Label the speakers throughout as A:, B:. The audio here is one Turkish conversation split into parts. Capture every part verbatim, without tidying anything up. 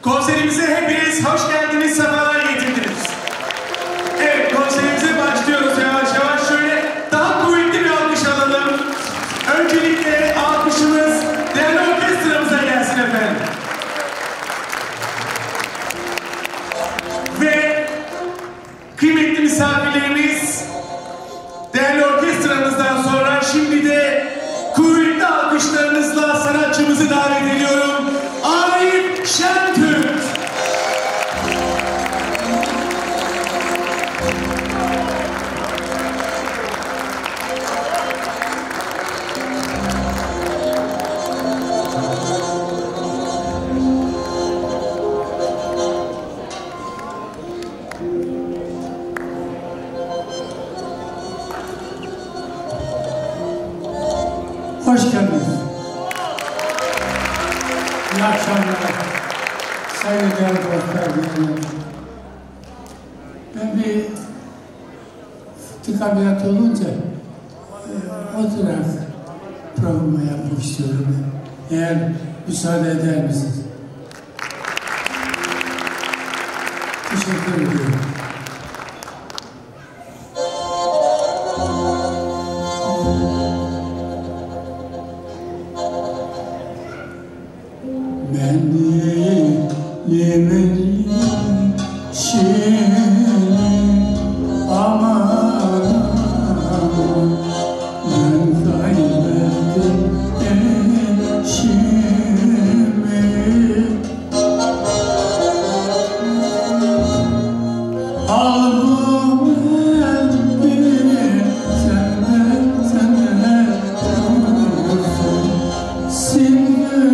A: Konserimize hepiniz hoş geldiniz, sefalar getirdiniz. Evet, konserimize başlıyoruz yavaş yavaş. Şöyle daha kuvvetli bir alkış alalım. Öncelikle alkışımız değerli orkestramıza gelsin efendim. Ve kıymetli misafirlerimiz, değerli orkestramızdan sonra şimdi de kuvvetli alkışlarınızla sanatçımızı davet ediyorum. Arif Şentürk.
B: Hoş geldiniz. İyi akşamlar. Saygıdeğer dostlar. Ben bir tık ameliyatı olunca e, oturarak programı yapmak istiyorum. Eğer müsaade eder misiniz? Teşekkür ediyorum.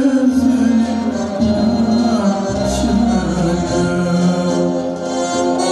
C: Thank you.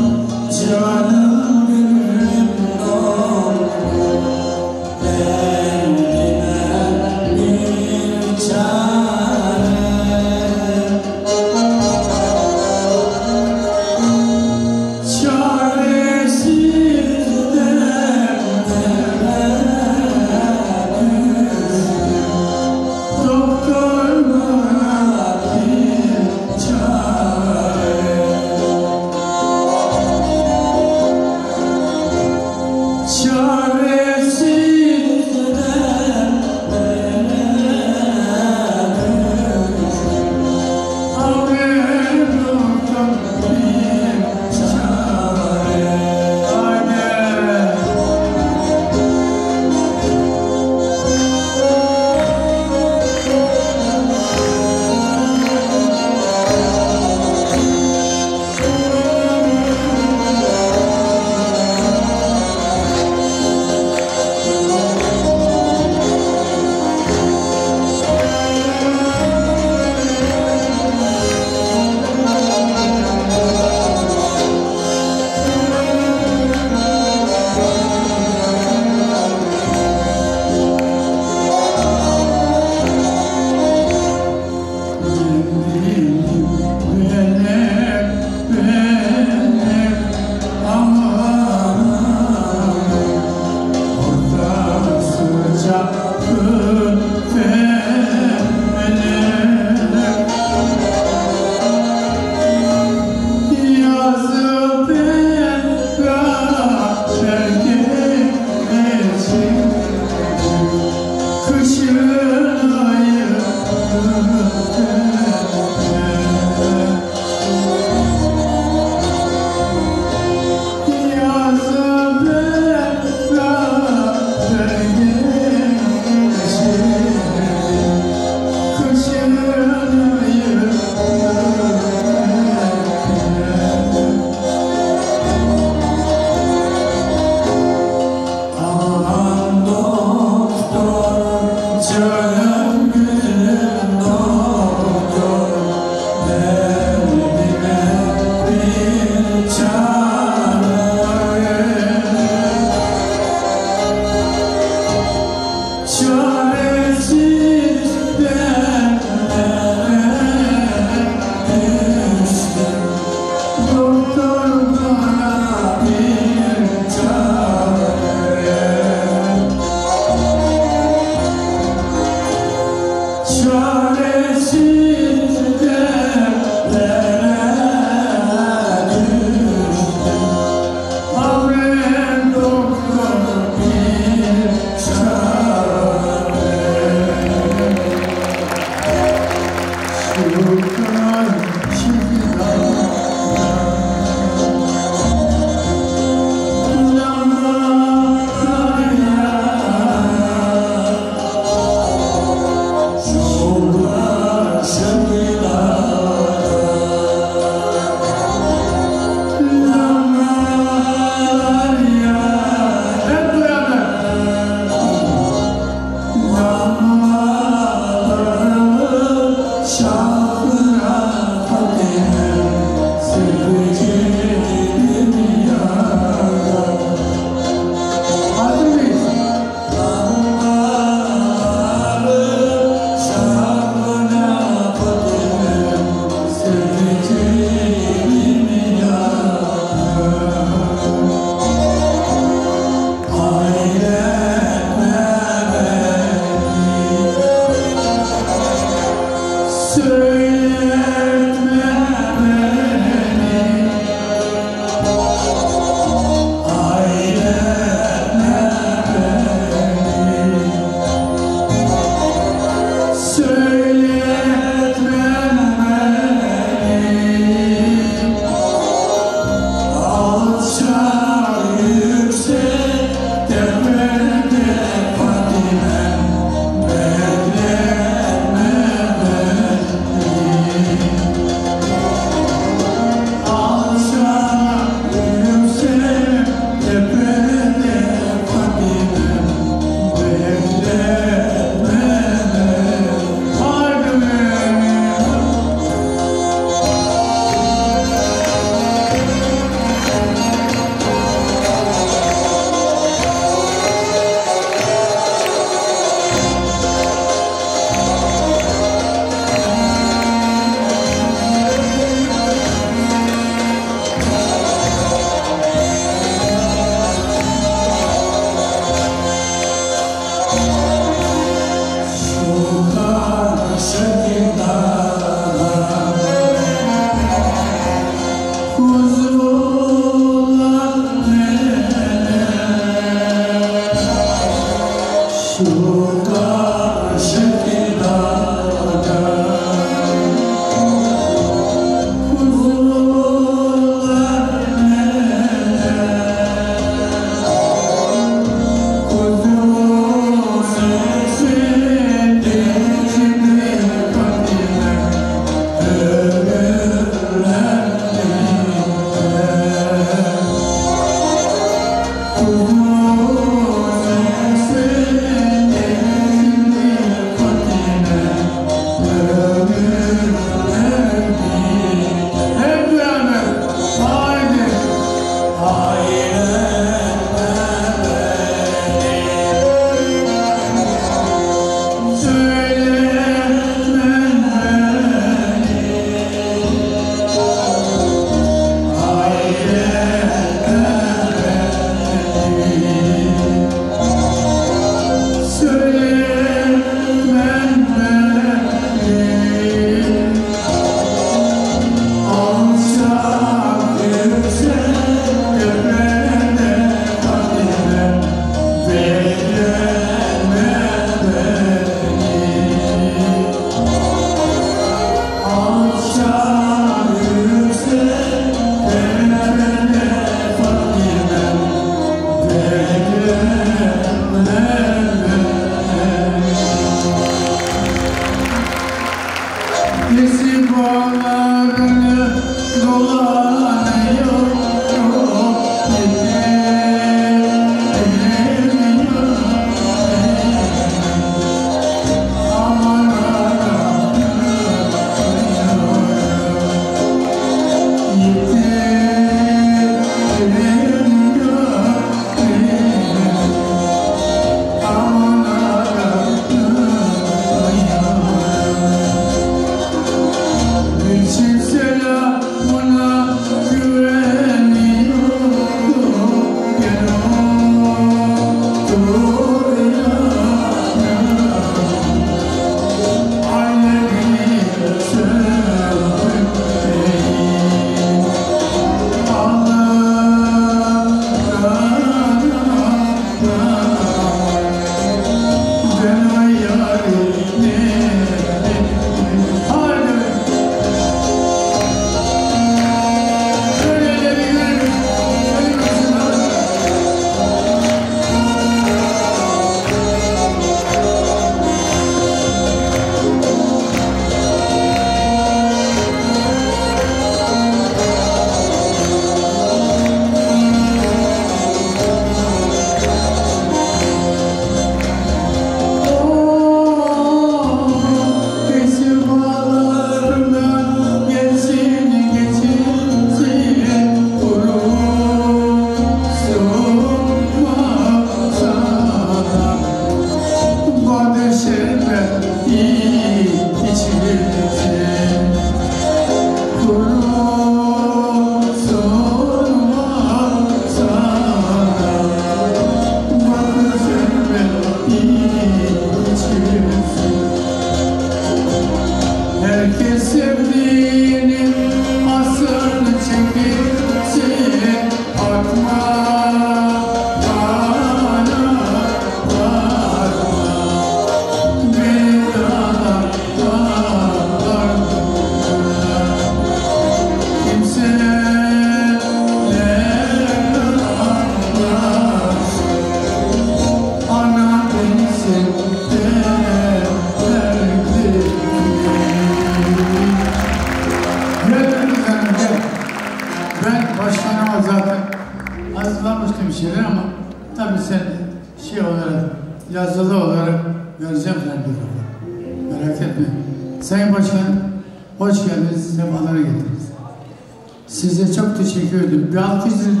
B: hazırlamıştım bir şeyler ama tabii sen şey olarak, yazılı olarak vereceğim sen bir kafa. Merak etme. Sayın Başkanım, hoş geldiniz, sefalara getirdiniz. Size çok teşekkür ederim. Bir alkış size.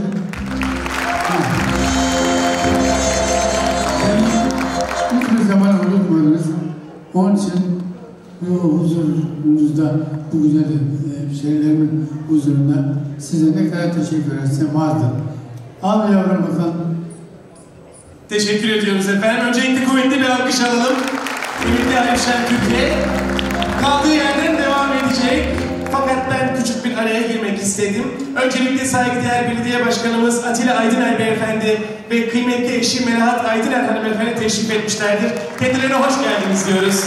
B: Hiçbir zaman unutmadınız. Onun için bu huzurunuzda, bu güzel şeylerimin huzurunda size ne kadar teşekkür etsem vardır. Al yavrum bakalım.
A: Teşekkür ediyoruz efendim. Öncelikle kuvvetli bir alkış alalım. Kıymetli Arif Şen Türkiye kaldığı yerden devam edecek. Fakat ben küçük bir araya girmek istedim. Öncelikle saygıdeğer belediye başkanımız Atilla Aydıner beyefendi ve kıymetli eşi Melahat Aydıner hanımefendi teşrif etmişlerdir. Kendilerine hoş geldiniz diyoruz.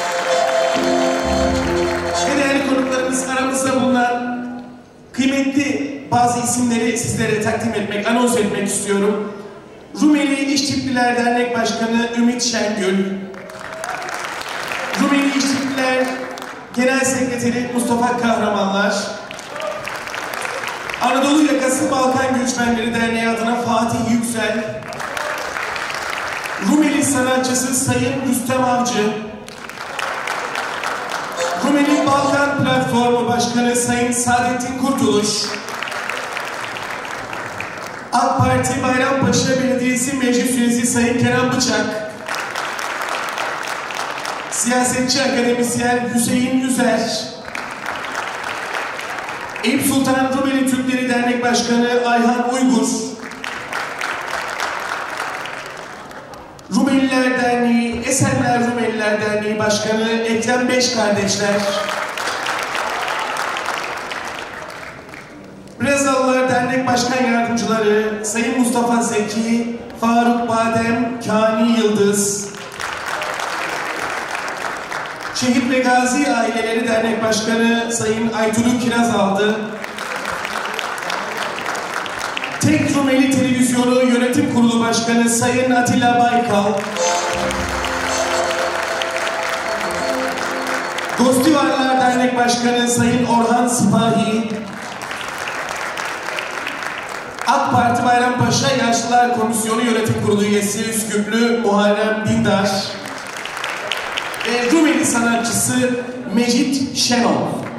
A: Ve değerli konuklarımız aramızda bulunan kıymetli bazı isimleri sizlere takdim etmek, anons etmek istiyorum. Rumeli İşçiler Dernek Başkanı Ümit Şengül, Rumeli İşçiler Genel Sekreteri Mustafa Kahramanlar, Anadolu Yakası Balkan Göçmenleri Derneği adına Fatih Yüksel, Rumeli sanatçısı Sayın Rüstem Avcı, Rumeli Balkan Platformu Başkanı Sayın Saadettin Kurtuluş, AK Parti Bayrampaşa Belediyesi Meclis Üyesi Sayın Kenan Bıçak, siyasetçi akademisyen Hüseyin Yüzer, Eyüp Sultan Rumeli Türkleri Dernek Başkanı Ayhan Uygur, Rumeliler Derneği, Esenler Rumeliler Derneği Başkanı Ekrem Beş Kardeşler, Brezalılar Dernek Başkan Yardımcıları Sayın Mustafa Zeki, Faruk Badem, Kani Yıldız, Şehit ve Gazi Aileleri Dernek Başkanı Sayın Aytulu Kirazaldı, Tek Rumeli Televizyonu Yönetim Kurulu Başkanı Sayın Atilla Baykal, Gostivarlar Dernek Başkanı Sayın Orhan Sipahi, AK Parti Bayrampaşa Yaşlılar Komisyonu Yönetim Kurulu Üyesi Üsküplü Muharrem Dindar ve Rumeli sanatçısı Mecit Şenol.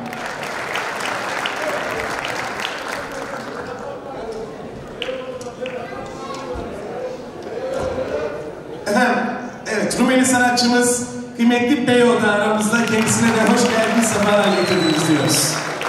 A: Efendim, evet Rumeli sanatçımız kıymetli Beyo da aramızda, kendisine de hoş geldiniz, sefalar getirdiniz diyoruz.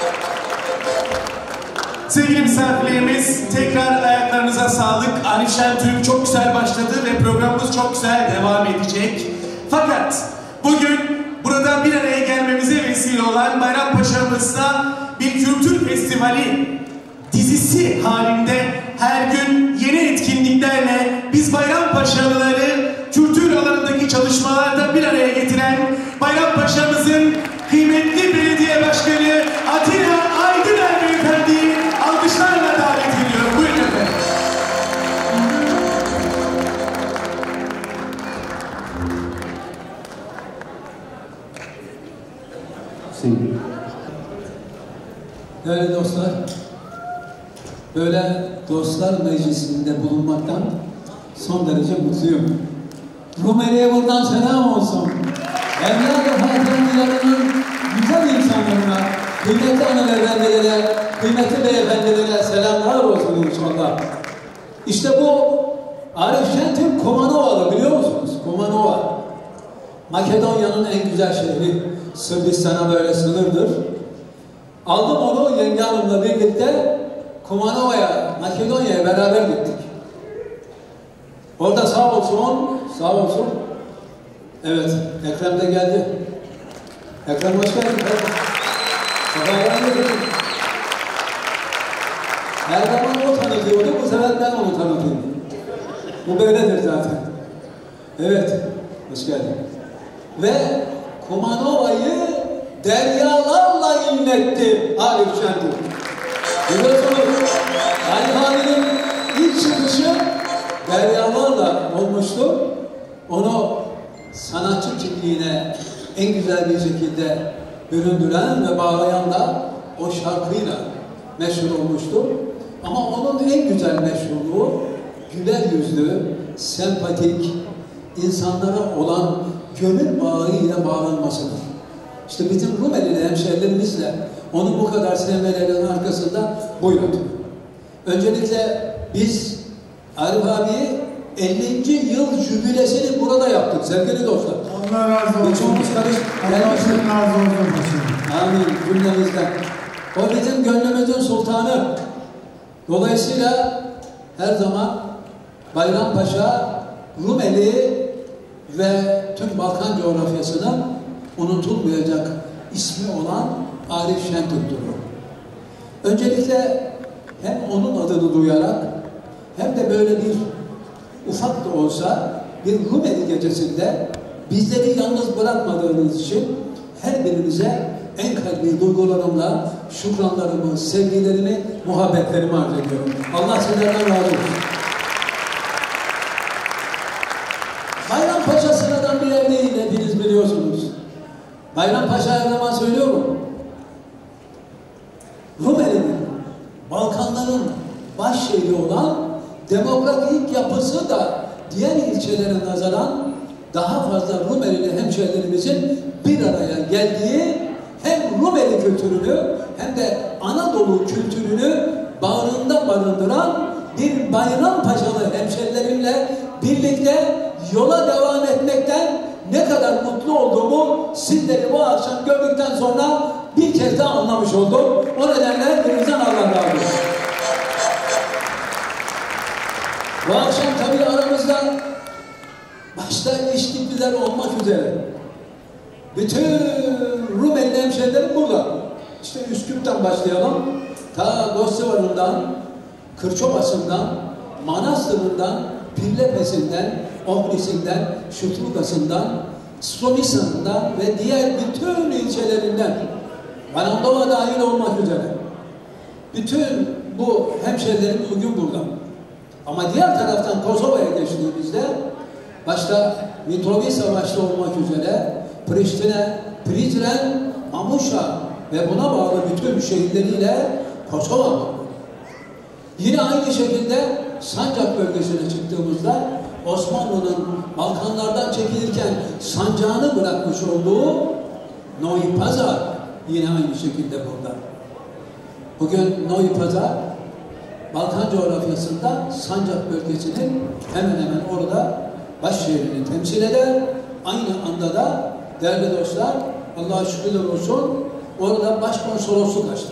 A: Sevgili misafirlerimiz, tekrar ayaklarınıza sağlık. Arif Şen Türk çok güzel başladı ve programımız çok güzel devam edecek. Fakat bugün burada bir araya gelmemize vesile olan Bayrampaşa'mızda bir kültür festivali dizisi halinde her gün yeni etkinliklerle biz Bayrampaşalıları kültür alanındaki çalışmalarda bir araya getiren Bayrampaşa'mızın kıymetli belediye başkanı Atilla Aydıner beyefendiyi alkışlarla davet ediyorum. Buyurun efendim.
C: Değerli dostlar, böyle dostlar meclisinde bulunmaktan son derece mutluyum. Rumeli'ye buradan selam olsun. Evladı hatıranlarının güzel insanlarına, kıymetli hanımefendilere, kıymetli beyefendilere selamlar olsun inşallah. İşte bu Arif Şen Türk Komanovalı, biliyor musunuz? Komanova. Makedonya'nın en güzel şehri. Sırbistan'a böyle sınırdır. Aldım onu yenge hanımla birlikte Komanova'ya, Makedonya'ya beraber gittik. Orada sağ olsun, sağ olsun. Evet, Ekrem de geldi. Ekrem hoş geldin. Her zaman o tanıtıyordu, bu sefer ben onu tanıtıyorum. Bu böyledir zaten. Evet, hoş geldin. Ve Komanova'yı deryalarla inletti Arif Şen Türk. Biliyorsunuz, Ali Hami'nin ilk çıkışı deryalarla olmuştu. Onu sanatçı kimliğine en güzel bir şekilde büründüren ve bağlayan da o şarkıyla meşhur olmuştu. Ama onun en güzel meşhurluğu güler yüzlü, sempatik, insanlara olan gönül bağıyla bağlanmasıdır. İşte bizim Rumeli hemşehrilerimizle onu bu kadar sevmelerinin arkasında bu yatıyor. Öncelikle biz Arif abiyi ellinci yıl jübilesini burada yaptık sevgili dostlar.
B: Allah razı olsun.
C: Birçoğumuz karış
B: Allah sizin razı olsun.
C: Amin cümlemizden. O bizim gönlümüzün sultanı. Dolayısıyla her zaman Bayrampaşa, Rumeli ve tüm Balkan coğrafyasının unutulmayacak ismi olan Arif Şentürk'tür. Öncelikle hem onun adını duyarak hem de böyle bir ufak da olsa bir Rumeli gecesinde bizleri yalnız bırakmadığınız için her birinize en kalbi duygularımla şükranlarımı, sevgilerimi, muhabbetlerimi arz ediyorum. Allah sizlerden razı olsun. Bayrampaşa sıradan bir yer değil, hepiniz biliyorsunuz. Bayrampaşa her zaman söylüyorum. Rumeli'nin, Balkanların baş şehri olan demografik yapısı da diğer ilçelere nazaran daha fazla Rumeli hemşehrilerimizin bir araya geldiği hem Rumeli kültürünü hem de Anadolu kültürünü bağrında barındıran bir Bayrampaşalı hemşehrilerimle birlikte yola devam etmekten ne kadar mutlu olduğumu sizleri bu akşam gördükten sonra bir kez daha anlamış oldum. O nedenle hepinizden Allah razı olsun. Bu akşam tabii aramızda başta İştipliler olmak üzere bütün Rumeli hemşehrilerim burada. İşte Üsküp'ten başlayalım. Ta Gostivar'ından, Kırçobası'ndan, Manastır'ından, Pirlepesi'nden, Ohris'inden, Şutlukası'ndan, Stomisa'ndan ve diğer bütün ilçelerinden, Vanandova dahil olmak üzere bütün bu hemşehrilerim bugün burada. Ama diğer taraftan Kosova'ya geçtiğimizde başta Mitrovica başta olmak üzere Priştine, Prizren, Amuşa ve buna bağlı bütün şehirleriyle Kosova. Yine aynı şekilde Sancak bölgesine çıktığımızda Osmanlı'nın Balkanlardan çekilirken sancağını bırakmış olduğu Novi Pazar yine aynı şekilde burada. Bugün Novi Pazar Balkan coğrafyasında Sancak bölgesinin hemen hemen orada baş şehrini temsil eder. Aynı anda da değerli dostlar Allah'a şükürler olsun orada başkonsolosluk açtı.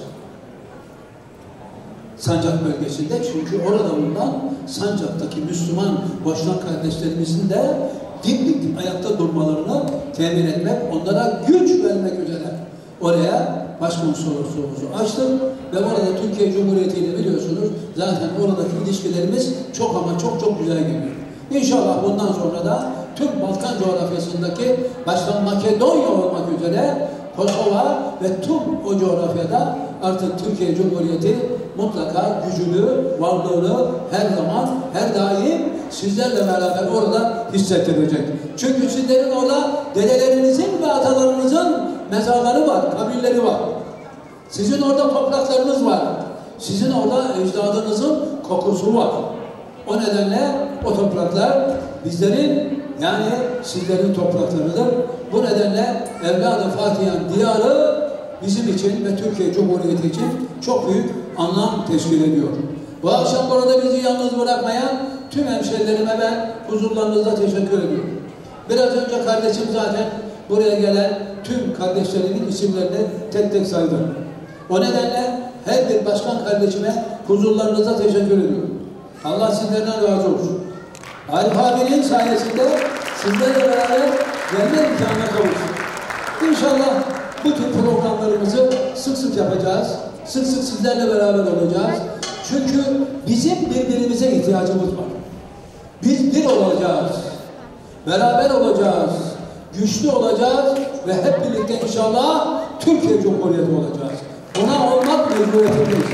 C: Sancak bölgesinde çünkü orada bulunan Sancak'taki Müslüman Boşnak kardeşlerimizin de dimdik ayakta durmalarını temin etmek, onlara güç vermek üzere oraya başkonsolosluğumuzu açtık ve orada Türkiye Cumhuriyeti ile biliyorsunuz zaten oradaki ilişkilerimiz çok ama çok çok güzel gidiyor. İnşallah bundan sonra da tüm Balkan coğrafyasındaki başta Makedonya olmak üzere Kosova ve tüm o coğrafyada artık Türkiye Cumhuriyeti mutlaka gücünü, varlığını her zaman, her daim sizlerle beraber orada hissettirecek. Çünkü sizlerin orada dedelerinizin ve atalarınızın mezarları var, kabirleri var. Sizin orada topraklarınız var. Sizin orada ecdadınızın kokusu var. O nedenle o topraklar bizlerin yani sizlerin topraklarıdır. Bu nedenle Evlad-ı Fatiha'nın diyarı bizim için ve Türkiye Cumhuriyeti için çok büyük anlam teşkil ediyor. Bu akşam burada bizi yalnız bırakmayan tüm hemşehrilerime ben huzurlarınızda teşekkür ediyorum. Biraz önce kardeşim zaten buraya gelen tüm kardeşlerimin isimlerini tek tek saydı. O nedenle her bir başkan kardeşime huzurlarınızda teşekkür ediyorum. Allah sizlerden razı olsun. Arif abinin sayesinde sizlerle beraber gelme imkanına kavuştuk. İnşallah bu tür programlarımızı sık sık yapacağız. Sık sık sizlerle beraber olacağız. Çünkü bizim birbirimize ihtiyacımız var. Biz bir olacağız. Beraber olacağız. Güçlü olacağız ve hep birlikte inşallah Türkiye Cumhuriyeti olacağız. Buna olmak mecburiyetindeyiz.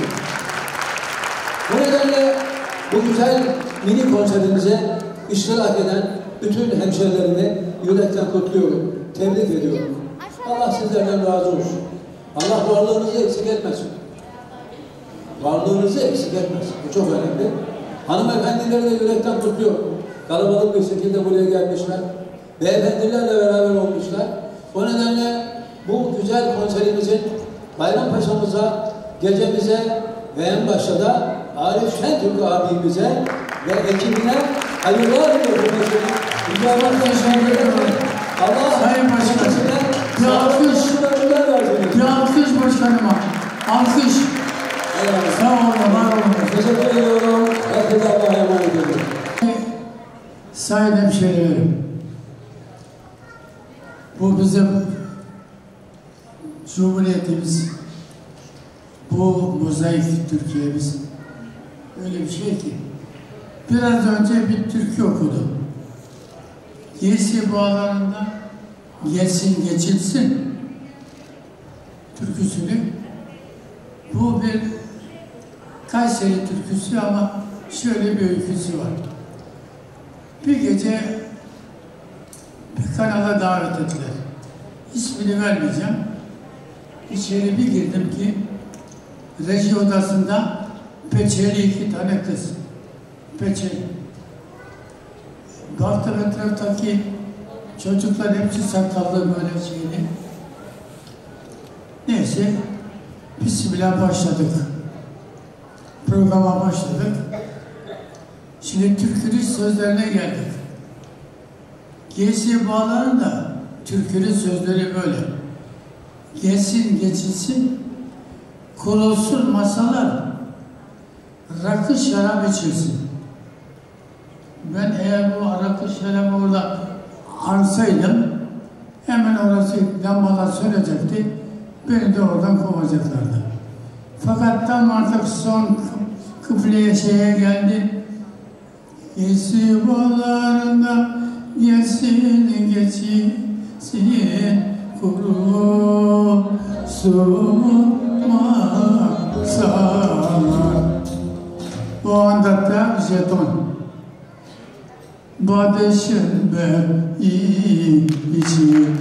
C: Bu nedenle bu güzel mini konserimize iştirak eden bütün hemşehrilerimi yürekten kutluyorum. Tebrik ediyorum. Allah sizlerden razı olsun. Allah varlığınızı eksik etmesin. Varlığınızı eksik etmesin. Bu çok önemli. Hanımefendileri de yürekten kutluyorum. Kalabalık bir şekilde buraya gelmişler. Beyefendilerle beraber olmuşlar. O nedenle bu güzel konserimizin Bayrampaşa'mıza, gecemize ve en başta da Arif Şentürk abimize ve ekibine hayırlar diliyorum. İnşallah teşekkür ederim. Allah
B: Sayın Başkanım, bir alkış, bir alkış başkanıma, alkış.
C: Evet.
B: Sağ olun, var olun.
C: Teşekkür ediyorum. Herkese Allah'a emanet ediyorum.
B: Sayın hemşehrilerim, bu bizim Cumhuriyetimiz, bu mozaik Türkiye'miz öyle bir şey ki, biraz önce bir türkü okudum. Giysi bağlarında gelsin geçilsin türküsünü. Bu bir Kayseri türküsü ama şöyle bir öyküsü var. Bir gece bir kanala davet ettiler. İsmini vermeyeceğim. İçeri bir girdim ki reji odasında peçeli iki tane kız. Peçeli. Baktım etraftaki çocuklar hepsi sakallı böyle şeyli. Neyse, Bismillah başladık. Programa başladık. Şimdi türkünün sözlerine geldik. Giysi bağlarında türkünün sözleri böyle. Gelsin geçilsin, kurulsun masalar, rakı şarap içilsin. Ben eğer bu rakı şarabı orada arsaydım, hemen orası lambalar sönecekti, beni de oradan kovacaklardı. Fakat tam artık son kıbleye şeye geldi, Giysi bağlarında gelsin geçilsin, kurulsun masalar. O anda da jeton. Bade şerbet içilsin.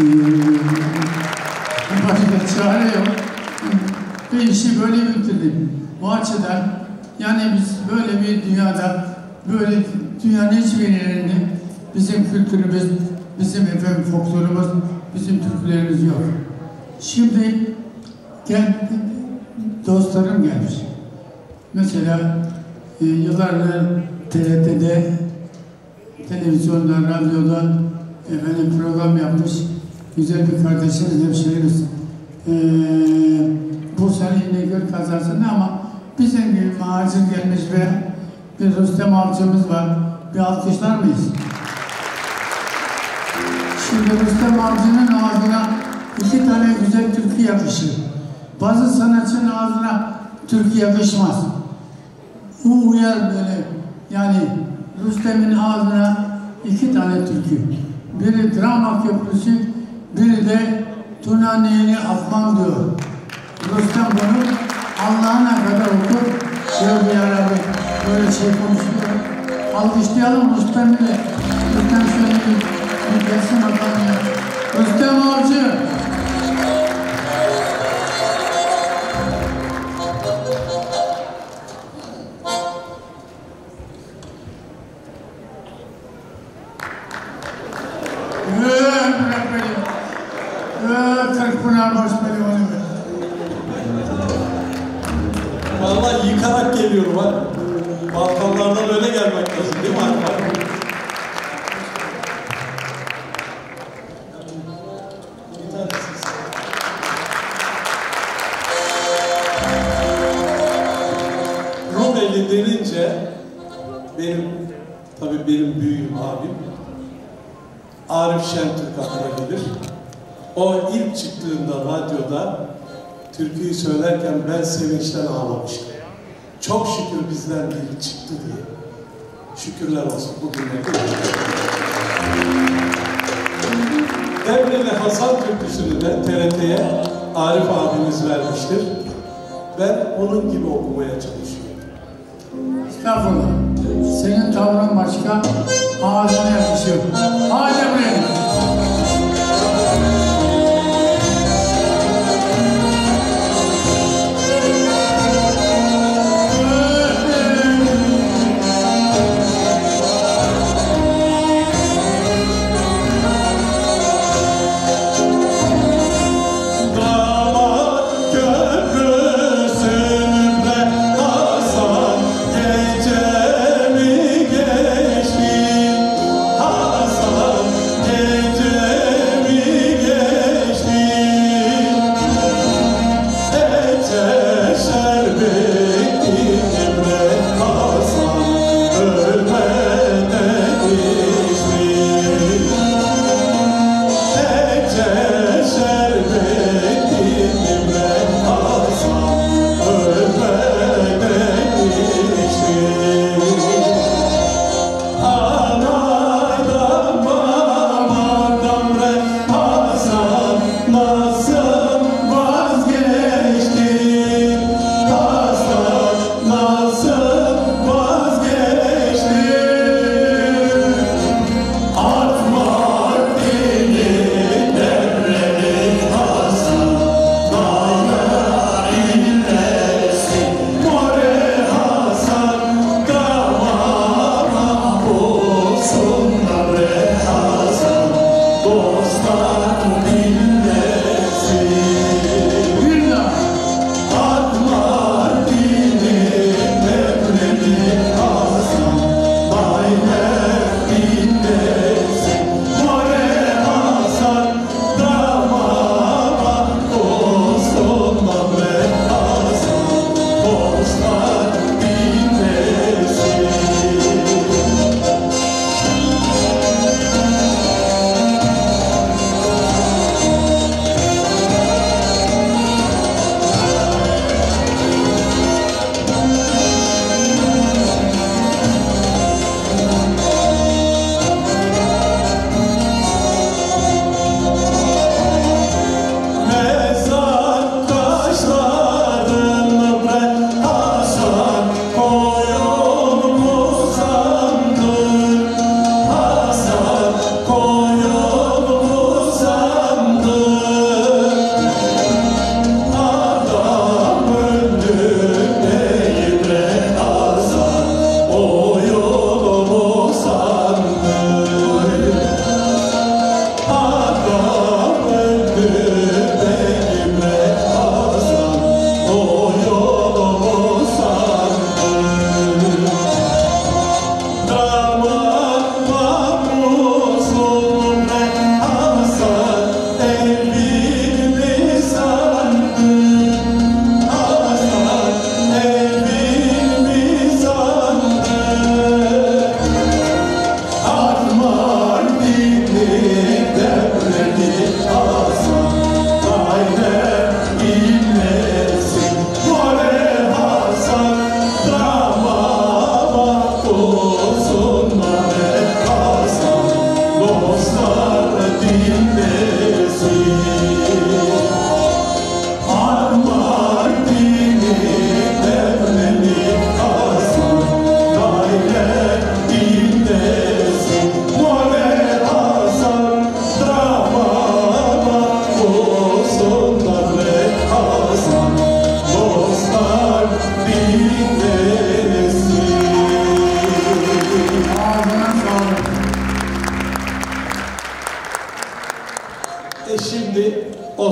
B: Başka çare yok. Ve işi böyle bitirdim. O açıdan yani biz böyle bir dünyada, böyle dünyanın hiçbir yerinde bizim kültürümüz, bizim efendim folklorumuz, bizim türkülerimiz yok. Şimdi gel, dostlarım gelmiş. Mesela e, yıllardır T R T'de, televizyonda, radyoda efendim program yapmış güzel bir kardeşimiz, hemşehrimiz. Ee, Bursa'nın İnegöl kazasında ama bizim gibi macir gelmiş ve bir Rüstem Avcı'mız var. Bir alkışlar mıyız? Şimdi Rüstem Avcı'nın ağzına iki tane güzel türkü yakışır. Bazı sanatçının ağzına türkü yakışmaz. Bu uyar böyle. Yani Rüstem'in ağzına iki tane türkü. Biri Drama Köprüsü, biri de Tunani'ni atmam diyor. Rüstem bunu Allah'ına kadar okur. Şöyle bir arabi böyle şey konuşuyor. Alkışlayalım Rüstem'i de. Rüstem şöyle bir, bir gelsin bakalım ya. Rüstem Avcı.
D: Vallahi yıkarak geliyorum ha. Balkanlardan öyle gelmek lazım değil mi Arif? Bir tanesiz. Rumeli denince benim, tabii benim büyüğüm abim Arif Şentürk aklına gelir. O ilk çıktığında radyoda türküyü söylerken ben sevinçten ağlamıştım. Çok şükür bizden biri çıktı diye. Şükürler olsun bugünlerde. Devreli Hasan türküsünü de T R T'ye Arif abimiz vermiştir. Ben onun gibi okumaya çalışıyorum.
B: Estağfurullah. Senin tavrın başka, ağzına yakışıyor. Hadi buraya.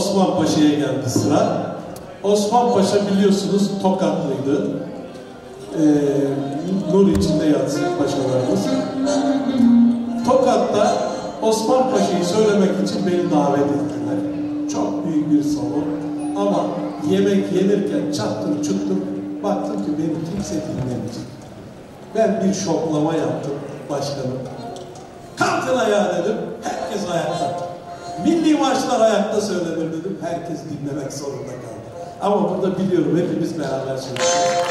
D: Osman Paşa'ya geldi sıra. Osman Paşa biliyorsunuz Tokatlıydı. Ee, nur içinde yatsın paşalarımız. Tokat'ta Osman Paşa'yı söylemek için beni davet ettiler. Çok büyük bir salon. Ama yemek yenirken çattım çuttum. Baktım ki beni kimse dinlemeyecek. Ben bir şoklama yaptım başkanım. Kalkın ayağa dedim. Herkes ayakta. Milli maçlar ayakta söylenir dedim. Herkes dinlemek zorunda kaldı. Ama burada biliyorum hepimiz beraber söylüyoruz.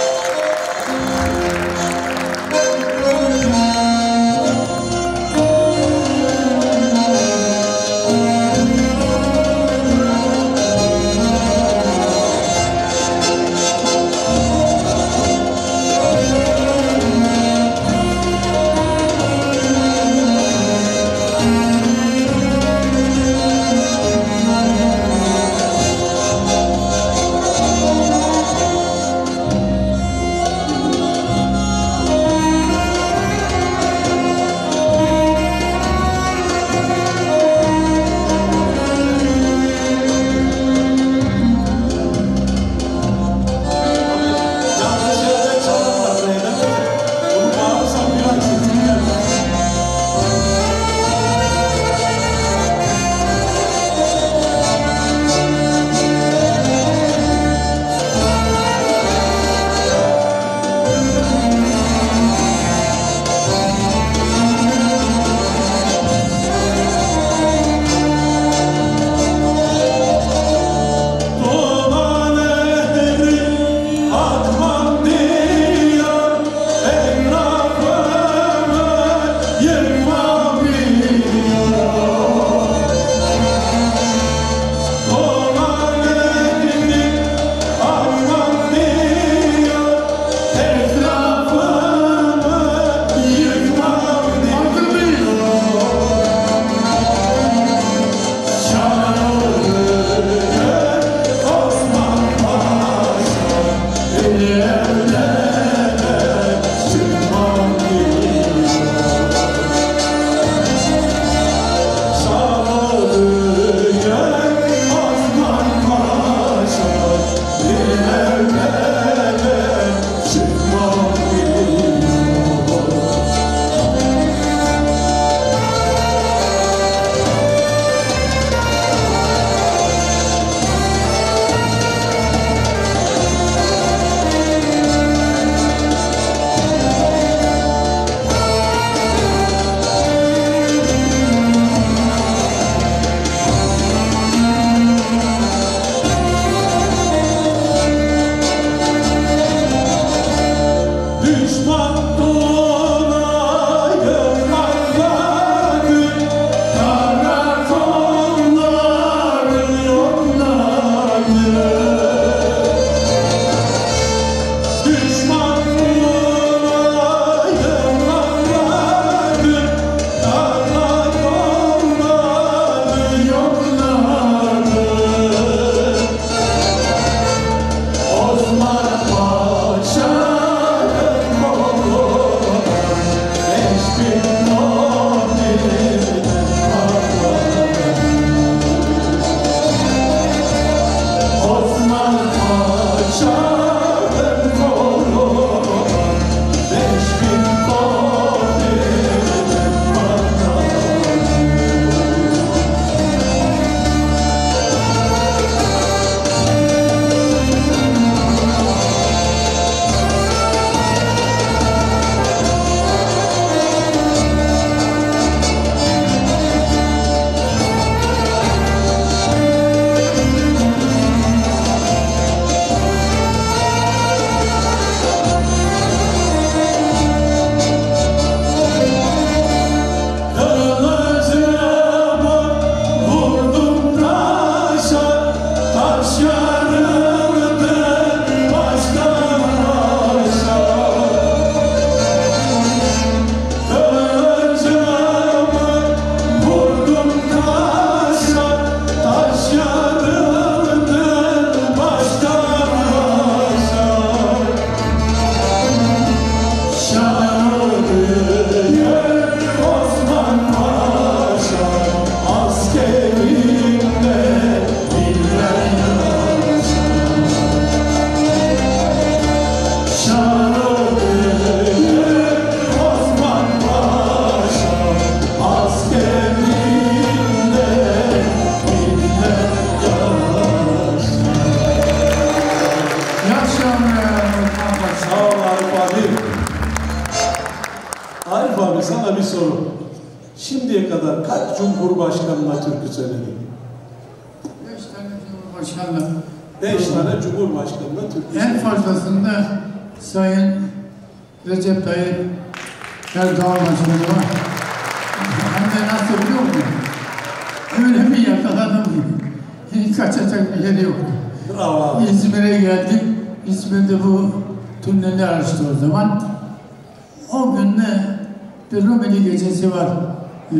D: Arif abi sana bir soru. Şimdiye kadar kaç Cumhurbaşkanı'na türkü söyledin?
B: Beş tane Cumhurbaşkanı.
D: Beş tane Cumhurbaşkanı'na türkü
B: En
D: söyledin.
B: fazlasında Sayın Recep Tayyip Erdoğan Başkanı var. Hem de nasıl biliyor musun? Öyle bir yakaladım ki hiç kaçacak bir yeri yok.
D: Bravo abi.
B: İzmir'e geldik. İzmir'de bu tüneli açtı o zaman. O gün de bir Rumeli gecesi var. Ee,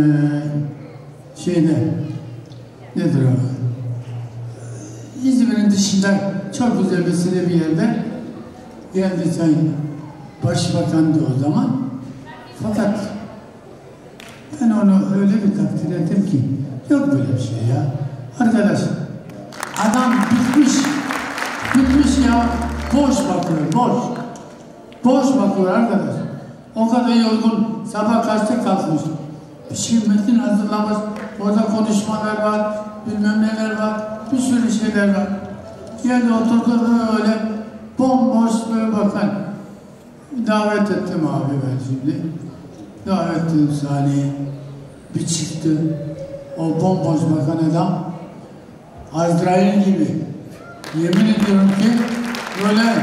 B: şeyde nedir o? İzmir'in dışında çok güzel bir sene bir yerde geldi Sayın Başbakan'dı o zaman. Fakat ben onu öyle bir takdir ettim ki yok böyle bir şey ya. Arkadaş adam bitmiş. Bitmiş ya. Boş bakıyor, boş. Boş bakıyor arkadaş. O kadar yorgun. Sabah kaçta kalkmış. Bir şey metin hazırlamış. Orada konuşmalar var. Bilmem neler var. Bir sürü şeyler var. Geldi oturdu böyle bomboş böyle bakan. Davet ettim abi ben şimdi. Davet ettim sahneye. Bir çıktı. O bomboş bakan adam Azrail gibi. Yemin ediyorum ki böyle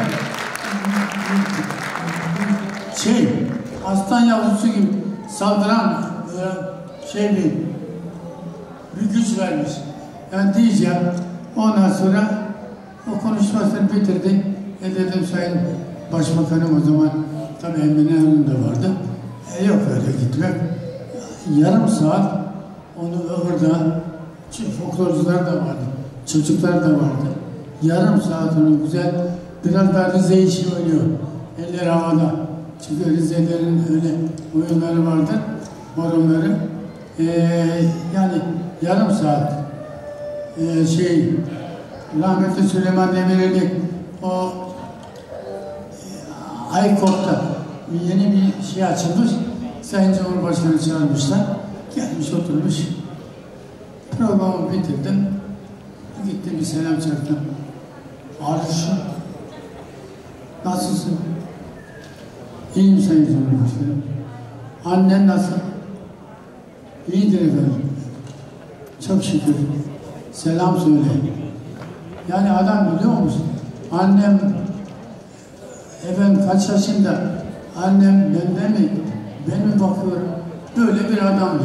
B: şey aslan yavrusu gibi saldıran böyle şey bir bir güç vermiş. Yani diyeceğim ondan sonra o konuşmasını bitirdi. E dedim Sayın Başbakanım o zaman tabii Emine Hanım da vardı. E yok öyle gitmek. Yarım saat onu orada çünkü folklorcular da vardı. Çocuklar da vardı. Yarım saat onu güzel biraz daha Rize işi oynuyor. Eller havada. Çünkü Rize'lerin öyle oyunları vardır. Horonları. Ee, yani yarım saat ee, şey rahmetli Süleyman Demirel'i o e, Aykop'ta yeni bir şey açılmış. Sayın Cumhurbaşkanı çağırmışlar. Gelmiş oturmuş. Programı bitirdim. Gittim bir selam çaktım. Arif'im. Nasılsın? İyiyim Sayın Cumhurbaşkanım. Annen nasıl? İyidir efendim. Çok şükür. Selam söyle. Yani adam biliyor musun? Annem efendim kaç yaşında? Annem bende mi? Ben mi bakıyorum? Böyle bir adamdı.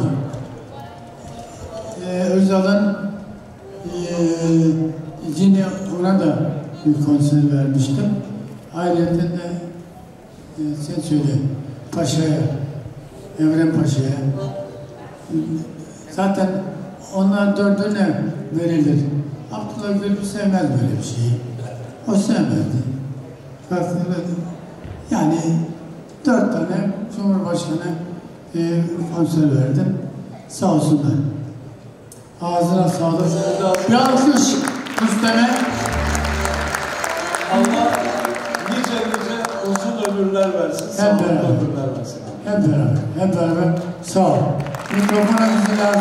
B: Ee, Özal'ın ee, yine ona da bir konser vermiştim. Ayrıca de e, sen söyle Paşa'ya, Evren Paşa'ya. Zaten onlar dördüne verilir. Abdullah Gül sevmez böyle bir şeyi. O sevmezdi. Yani dört tane Cumhurbaşkanı e, konser verdim. Sağ olsunlar. Ağzına sağlık. Bir alkış Rüstem'e.
D: Allah nice nice uzun ömürler versin. Sağlıklı ömürler versin.
B: Hep beraber, hep beraber. Sağ ol. Mikrofona bizi lazım.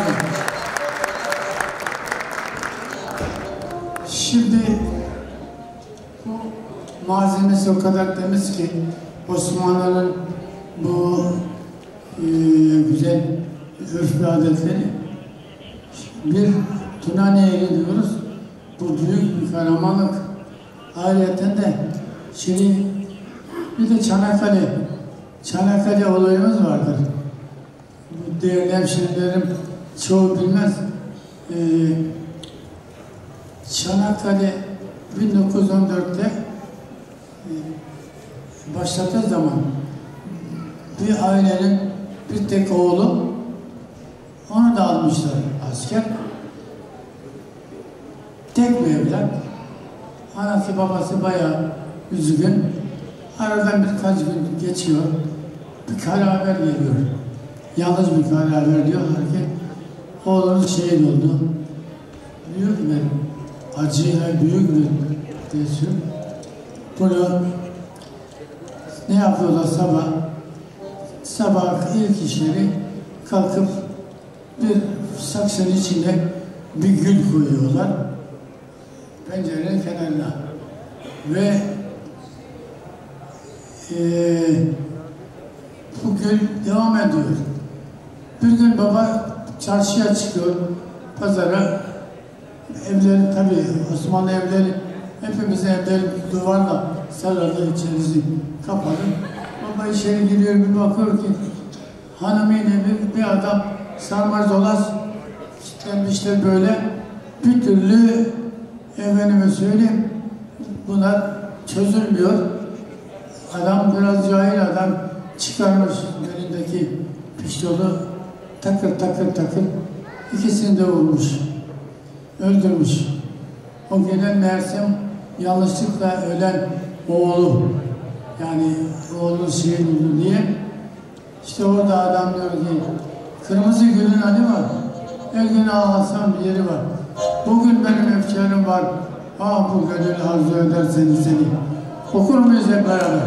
B: Şimdi bu malzemesi o kadar temiz ki Osmanlı'nın bu e, güzel örf ve adetleri bir Tuna Nehri diyoruz. Bu büyük bir kahramanlık. Ayrıca de şimdi bir de Çanakkale Çanakkale olayımız vardır. Bu değerli hemşehrilerim çoğu bilmez. Ee, Çanakkale bin dokuz yüz on dört'te e, başladığı zaman bir ailenin bir tek oğlu onu da almışlar asker. Tek bir evlat. Anası babası bayağı üzgün. Aradan birkaç gün geçiyor. Bir kara haber geliyor. Yanlış bir kara haber diyorlar ki oğlunuz şehit oldu. Büyük bir acıyla büyük bir tesir. Bunu ne yapıyorlar sabah? Sabah ilk işleri kalkıp bir saksının içine bir gül koyuyorlar. Pencerenin kenarına. Ve Ee, bu gül devam ediyor. Bir gün baba çarşıya çıkıyor, pazara. Evleri tabii Osmanlı evleri, hepimizin evleri duvarla sarardı, içerisi kapalı. Baba içeri giriyor, bir bakıyor ki hanımıyla bir, bir adam sarmaş dolaş kitlenmişler böyle. Bir türlü efendime söyleyeyim bunlar çözülmüyor. Adam biraz cahil adam çıkarmış elindeki pistolü takır takır takır ikisini de vurmuş. Öldürmüş. O gelen meğersem yanlışlıkla ölen oğlu. Yani oğlu şehit oldu diye. İşte orada adam diyor ki kırmızı gülün adı var. Her gün ağlasam bir yeri var. Bugün benim efkarım var. Ah bu gönül arzu eder seni seni. Okur muyuz hep beraber?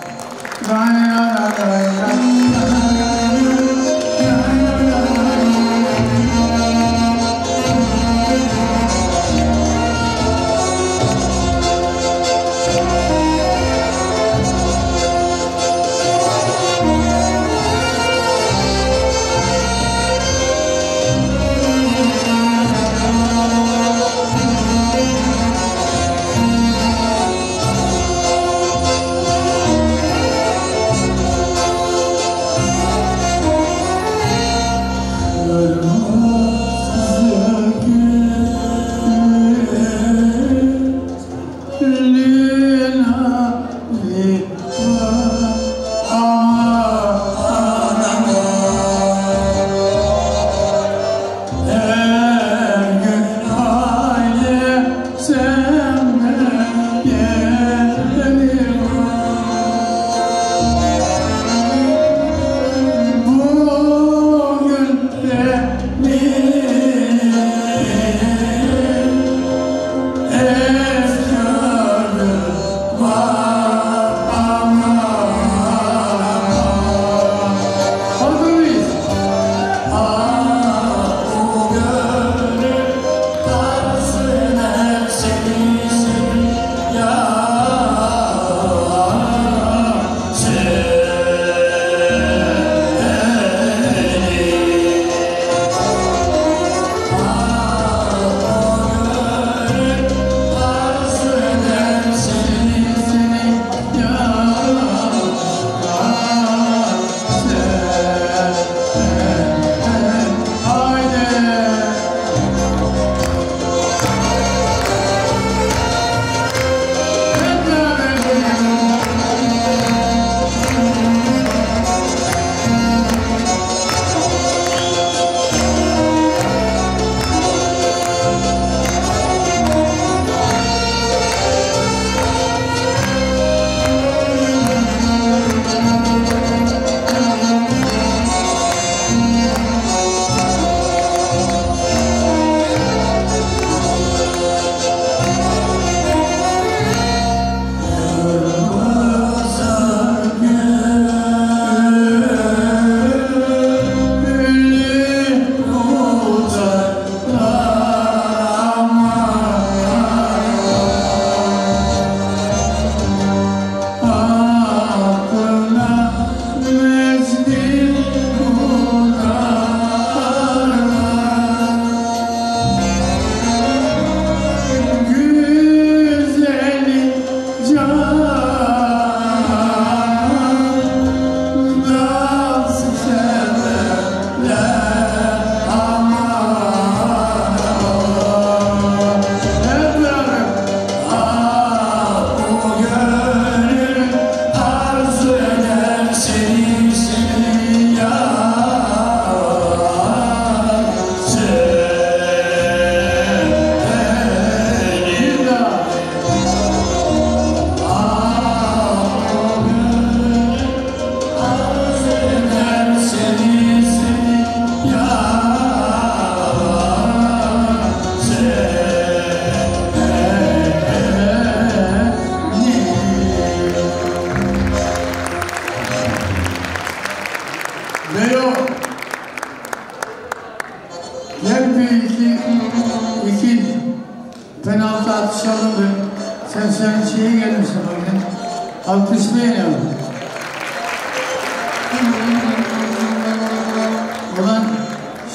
B: penaltı atış alındı. Sen sen şeye gelmişsin bakın. Alkışlayın yavrum.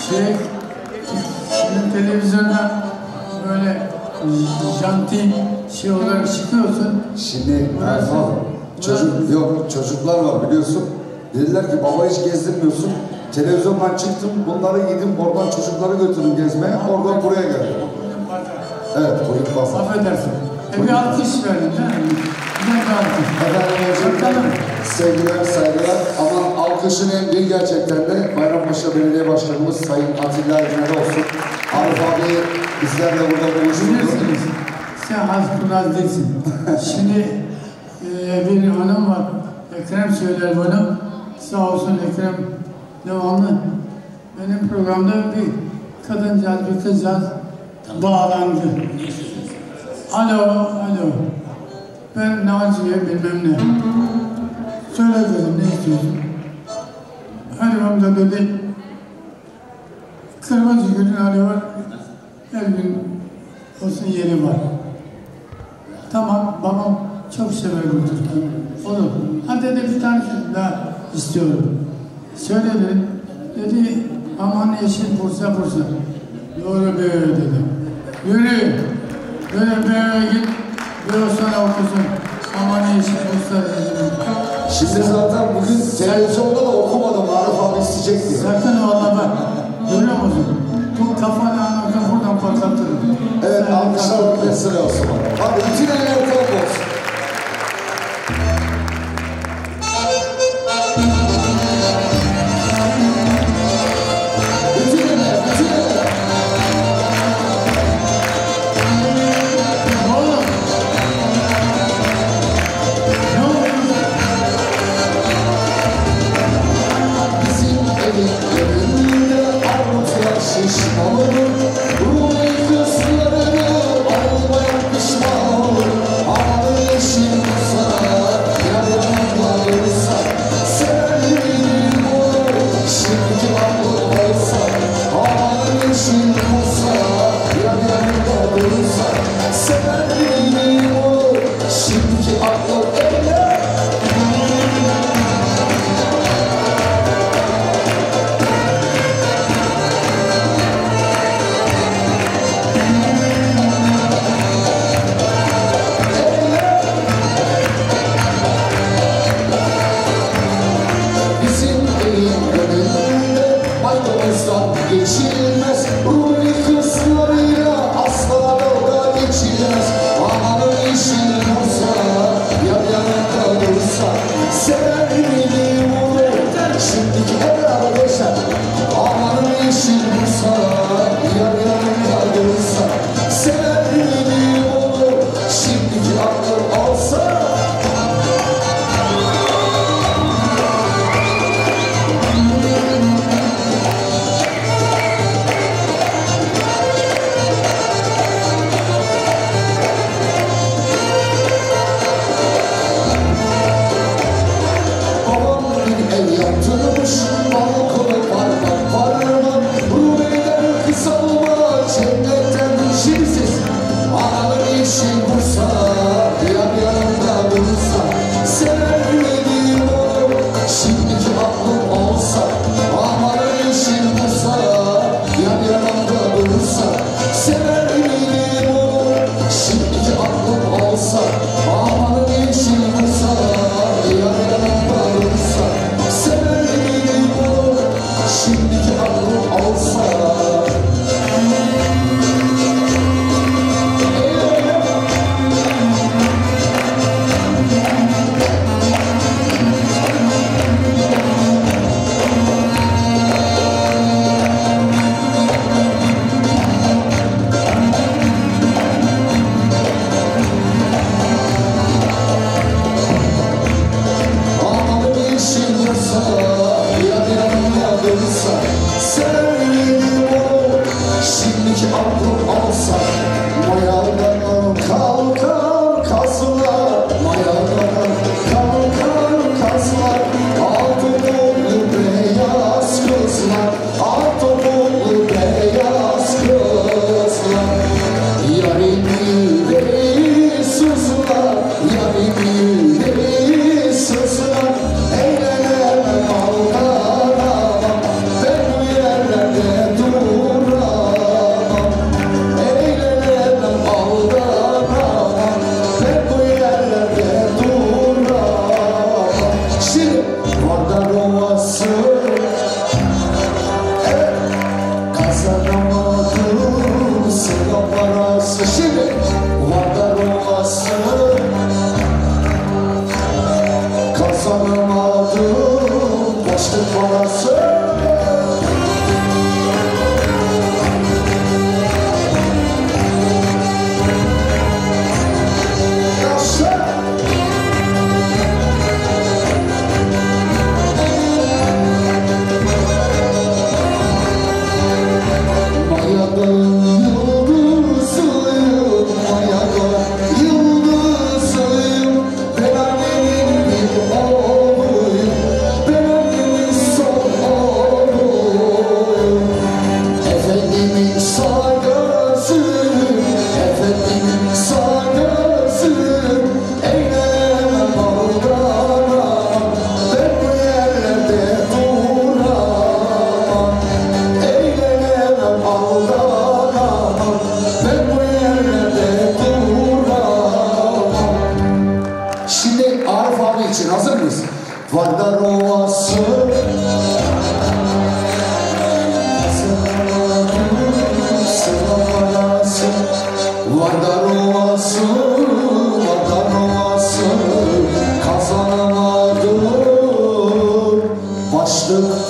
B: Şey, şimdi televizyonda böyle janti şey olarak çıkıyorsun.
E: Şimdi
B: Burası-
E: Erfan, çocuk yok çocuklar var biliyorsun. Dediler ki baba hiç gezdirmiyorsun. Televizyondan çıktım, bunları yedim, oradan çocukları götürdüm gezmeye, oradan buraya geldim. Evet, bugün pazar.
B: Affedersin. E bir alkış verdin değil mi? Güzel bir alkış.
E: Efendim öncelikle sevgiler, saygılar ama alkışın en büyük gerçekten de Bayrampaşa Belediye Başkanımız Sayın Atilla Erdoğan olsun. Arif abi bizlerle burada buluşturdu.
B: Bilirsiniz. Sen az kulaz değilsin. Şimdi e, bir hanım var. Ekrem söyler bunu. Sağ olsun Ekrem devamlı. Benim programda bir kadıncağız, bir kızcağız bağlandı. Alo, alo. Ben Naciye bilmem ne. Söyle dedim, ne istiyorsun? Arabamda dedi, Kırmızı Gül'ün hali var. Her gün olsun yeri var. Tamam, babam çok sever bu Türk'ü. Olur. Ha dedi, bir tanesi daha istiyorum. Söyle dedim. Dedi, aman yeşil Bursa Bursa. Doğru be dedi. Yürü. Böyle böyle git. Biraz sonra okusun. Aman yeşil Bursa dedi.
E: Şimdi zaten bugün televizyonda da okumadım Arif abi isteyecek diye.
B: Sakın valla bak. Görüyor musun? Bu kafanı anlatın buradan patlatırım.
E: Evet,
B: Sen
E: alkışlar
B: kalk.
E: bir mesele olsun. Hadi bütün eller top olsun. Bütün eller, bütün eller.
B: Oğlum. Ne oluyor?
E: Bizim evin önünde armutlar şişman olur. Rumen kızlarını almayan pişman olur. Ağlı yeşil kızlar yanımda dursa sevdiğim olur. Şimdi aklım olsa ağlı yeşil kızlar yanımda dursa sevdiğim olur. Şimdi aklım eller. Bizim evin önünde maydanoz geçilmez. Rumeli kızlarıyla asla dalga geçilmez. Amanın yeşil olsa yan yanında dursa sever miydim onu? Şimdiki el arkadaşlar amanın yeşil olsa yan yanında dursa sever miydim onu? Şimdiki aklım olsa. Babam bir ev yaptırmış, balkonu parmak parmak. Rumeli'den kısalma, cennetten şirsiz. Ananın yeşil Bursa, yan yanında dursa. Sever miydim onu, şimdiki aklım olsa. Amanın yeşil Bursa, yan yanında dursa. Sever miydim onu, şimdiki aklım olsa. Amanın yeşil Bursa, yan yanında dursa. Sever miydim onu, şimdiki aklım olsa. Amanın yeşil Bursa, yan yanında dursa. Sever miydim onu, şimdiki aklım olsa. Mayadan kalkar kazlar, mayadan kalkar kazlar. Altı dolu beyaz kızlar, altı dolu beyaz kızlar. Yarın yüreği sızlar, yarın yüreği sızlar. Eğlenemem Allah'ım, ben bu yerlerde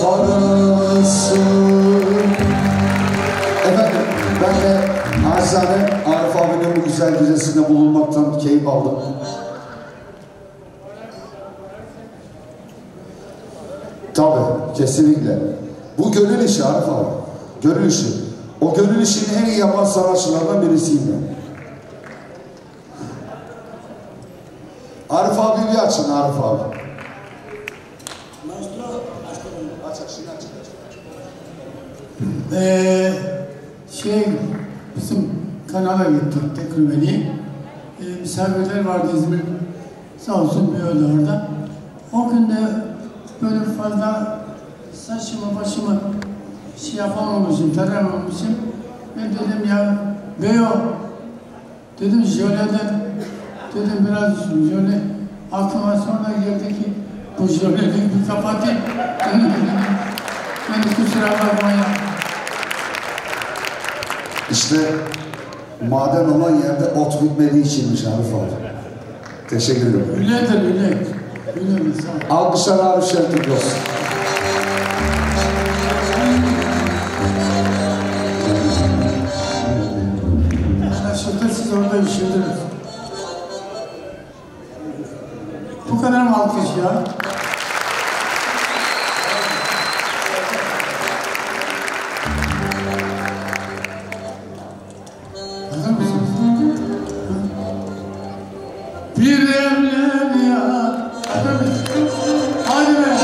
E: parası. Efendim ben de acizane Arif abinin bu güzel gecesinde bulunmaktan keyif aldım. Tabii, kesinlikle. Bu gönül işi Arif abi. Gönül işi. O gönül işini en iyi yapan sanatçılardan birisiyim ben. Arif abi bir açın Arif abi.
B: Ee, şey, bizim kanala gittik Tekrimeli'ye. Ee, misafirler vardı İzmir. Sağ olsun bir öyle orada. O gün de böyle fazla saçımı başımı şey yapamamışım, taramamışım. Ben dedim ya, Beyo, dedim jöleden, dedim biraz jöle, aklıma sonra geldi ki bu jöleyi bir kapatayım. Ben kusura bakmayın.
E: İşte maden olan yerde ot bitmediği içinmiş Arif abi. Teşekkür ederim.
B: Öyledir, öyle. Öyledir, sağ ol.
E: Alkışlar Arif Şentürk olsun.
B: Şurada siz orada üşüdünüz. Bu kadar mı alkış ya? Hazır mısınız? Bir evlen ya. Hazır mısınız? Hadi be.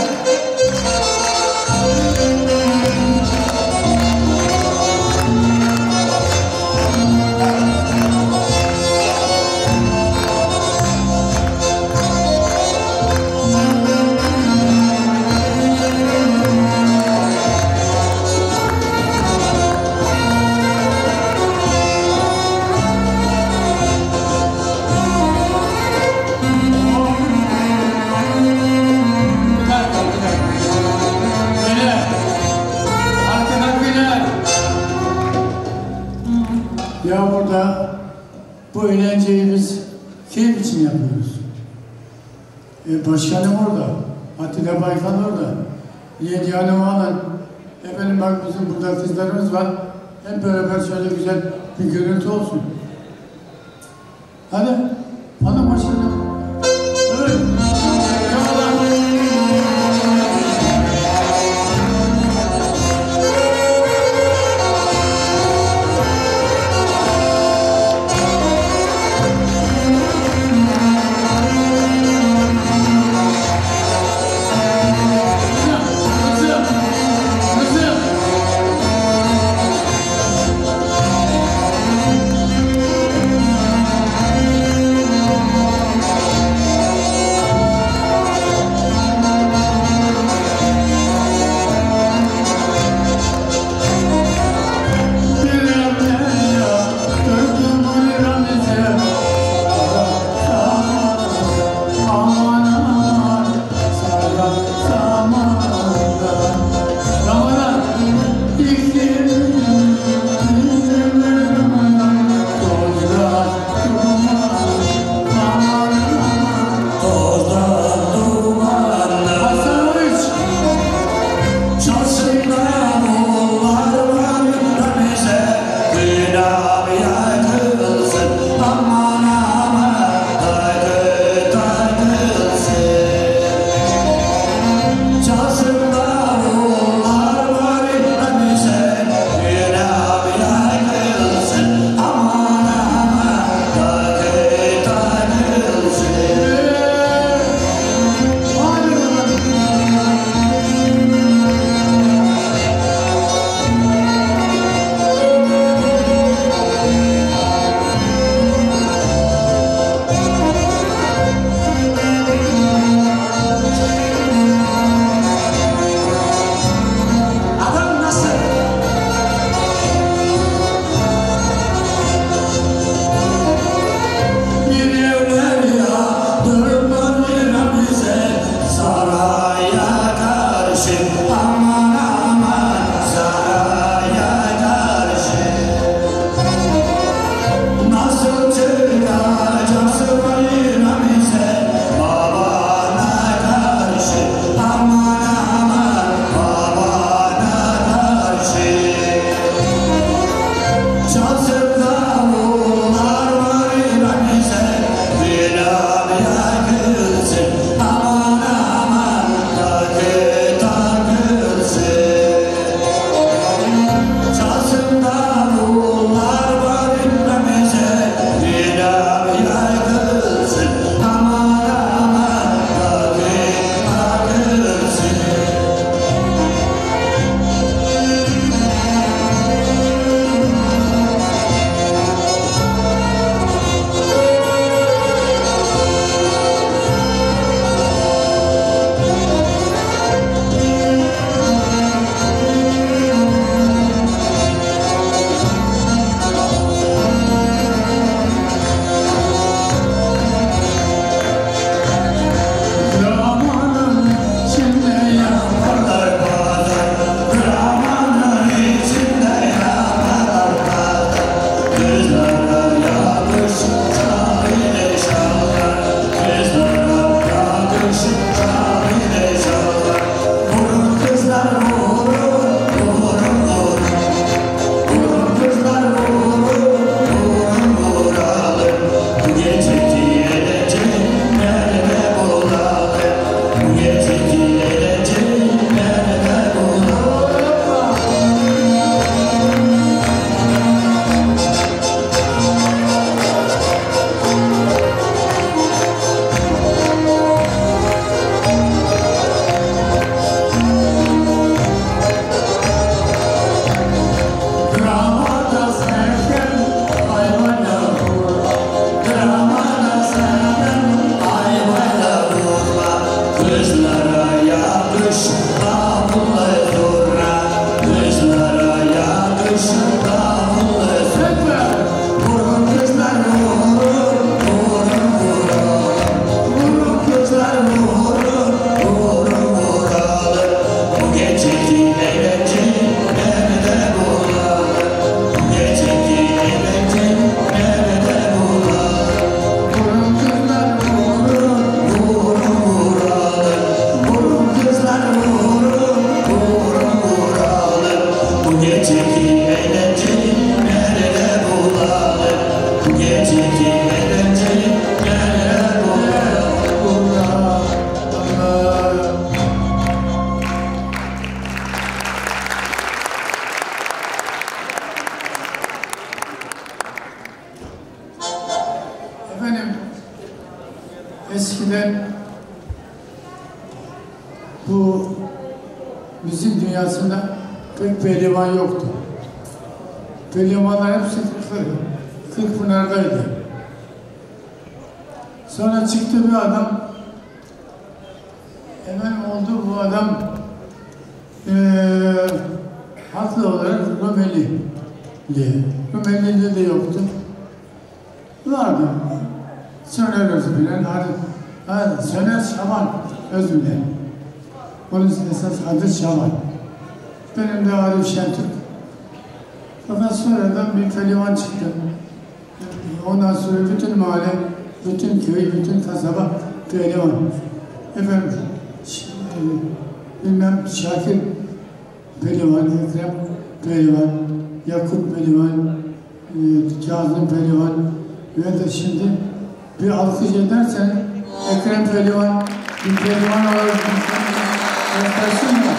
B: Ya burada bu eğlenceyi biz keyif için yapıyoruz. E, başkanım orada, Atilla Baykan orada, Yedi Hanım alın. Efendim bak bizim burada kızlarımız var. Hep beraber şöyle güzel bir görüntü olsun. Hadi, hadi başkanım. Evet. eskiden bu müzik dünyasında pek pehlivan yoktu. Pehlivanlar hepsi Kırkpınar'daydı. Sonra çıktı bir adam, hemen oldu bu adam ee, haklı olarak Rumeli. Rumeli'de de yoktu. Vardı. Söner Özbilen, Söner Şaban Özbilen. Onun esas adı Şaban. Benim de Arif Şentürk. Fakat sonradan bir pehlivan çıktı. Ondan sonra bütün mahalle, bütün köy, bütün kasaba pehlivan. Efendim, bilmem Şakir pehlivan, Ekrem pehlivan, Yakup pehlivan, Kazım pehlivan ve de şimdi bir alkış edersen Ekrem pehlivan bir pehlivan olarak göstersin mi?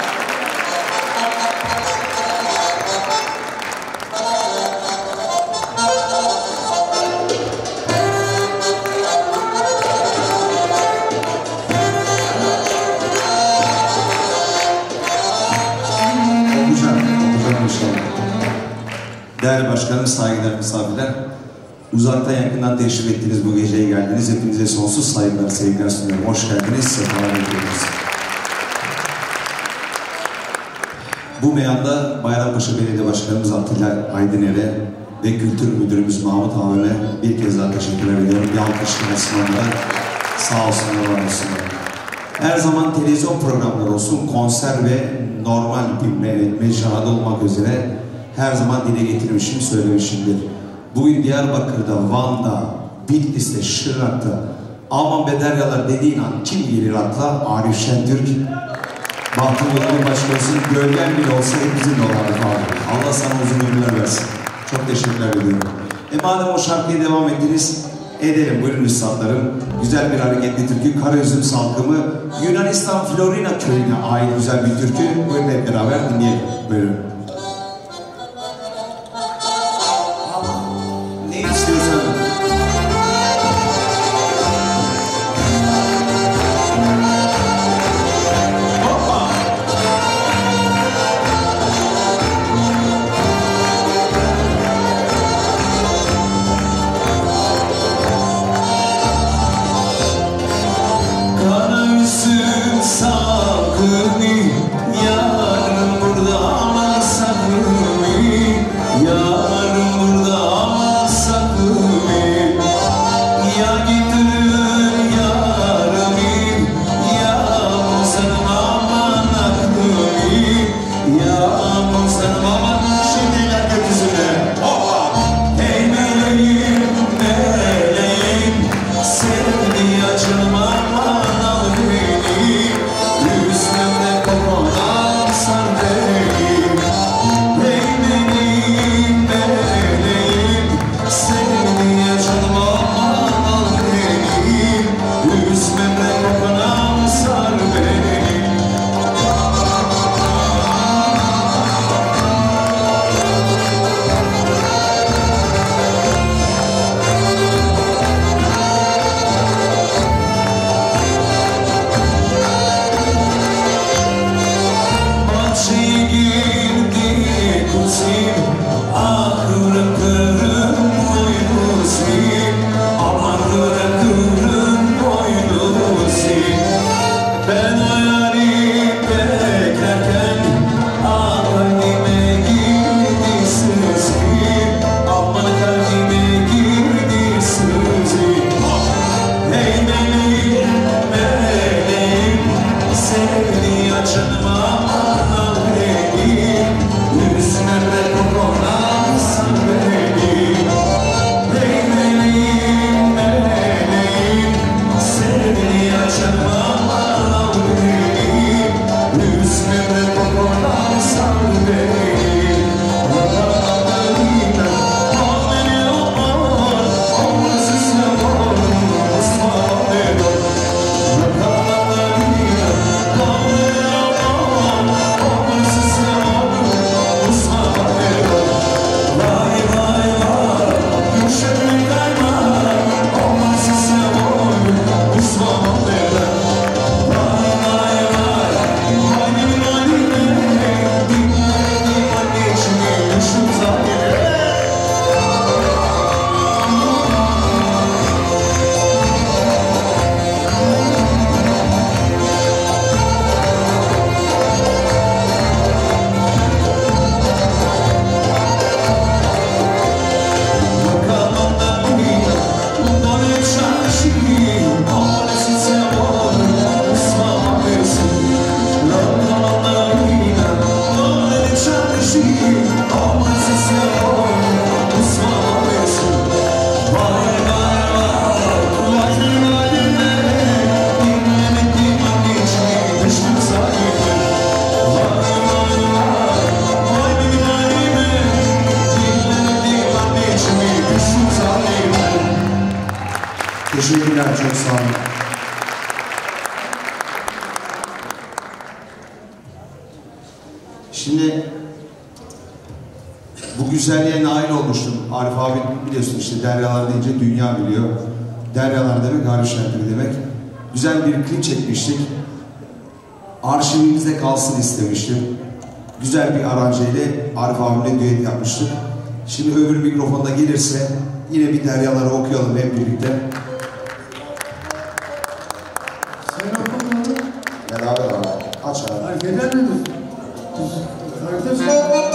F: Değerli başkanım, saygılar, misafirler. Uzaktan yakından teşrif ettiniz, bu geceye geldiniz. Hepinize sonsuz saygılar, sevgiler sunuyorum. Hoş geldiniz, sefalar ediyoruz. Bu meyanda Bayrampaşa Belediye Başkanımız Atilla Aydıner'e ve Kültür Müdürümüz Mahmut Ağabey'e bir kez daha teşekkür ediyorum. Bir alkışlamasın onlara. Sağ olsunlar, var olsunlar. Her zaman televizyon programları olsun, konser ve normal bir me mecrada olmak üzere her zaman dile getirmişim, söylemişimdir. Bugün Diyarbakır'da, Van'da, Bitlis'te, Şırnak'ta aman bedelyalar dediğin an kim gelir akla? Arif Şentürk. Bahtın yolunun başkasının gölgen bile olsa hepimizin olardık abi. Allah sana uzun ömürler versin. Çok teşekkürler ediyorum. E madem o şarkıya devam ettiniz, edelim. Buyurun üstadlarım. Güzel bir hareketli türkü, Karaüzüm Salkımı, Yunanistan Florina köyüne ait güzel bir türkü. Buyurun hep beraber dinleyelim. Buyurun. Ne istiyorsan.
G: Salkımı yarın burada aman
F: Şimdi bu güzelliğe nail olmuştum. Arif abi biliyorsun işte deryalar deyince dünya biliyor. Deryalar demek, Arif Şentürk demek. Güzel bir klip çekmiştik. Arşivimizde kalsın istemiştim. Güzel bir aranjeyle Arif abimle düet yapmıştık. Şimdi öbür mikrofonda gelirse yine bir deryaları okuyalım hep birlikte.
B: Sen okudun mu?
E: Beraber abi. Aç abi.
B: Fark eder miyiz? Kardeşim.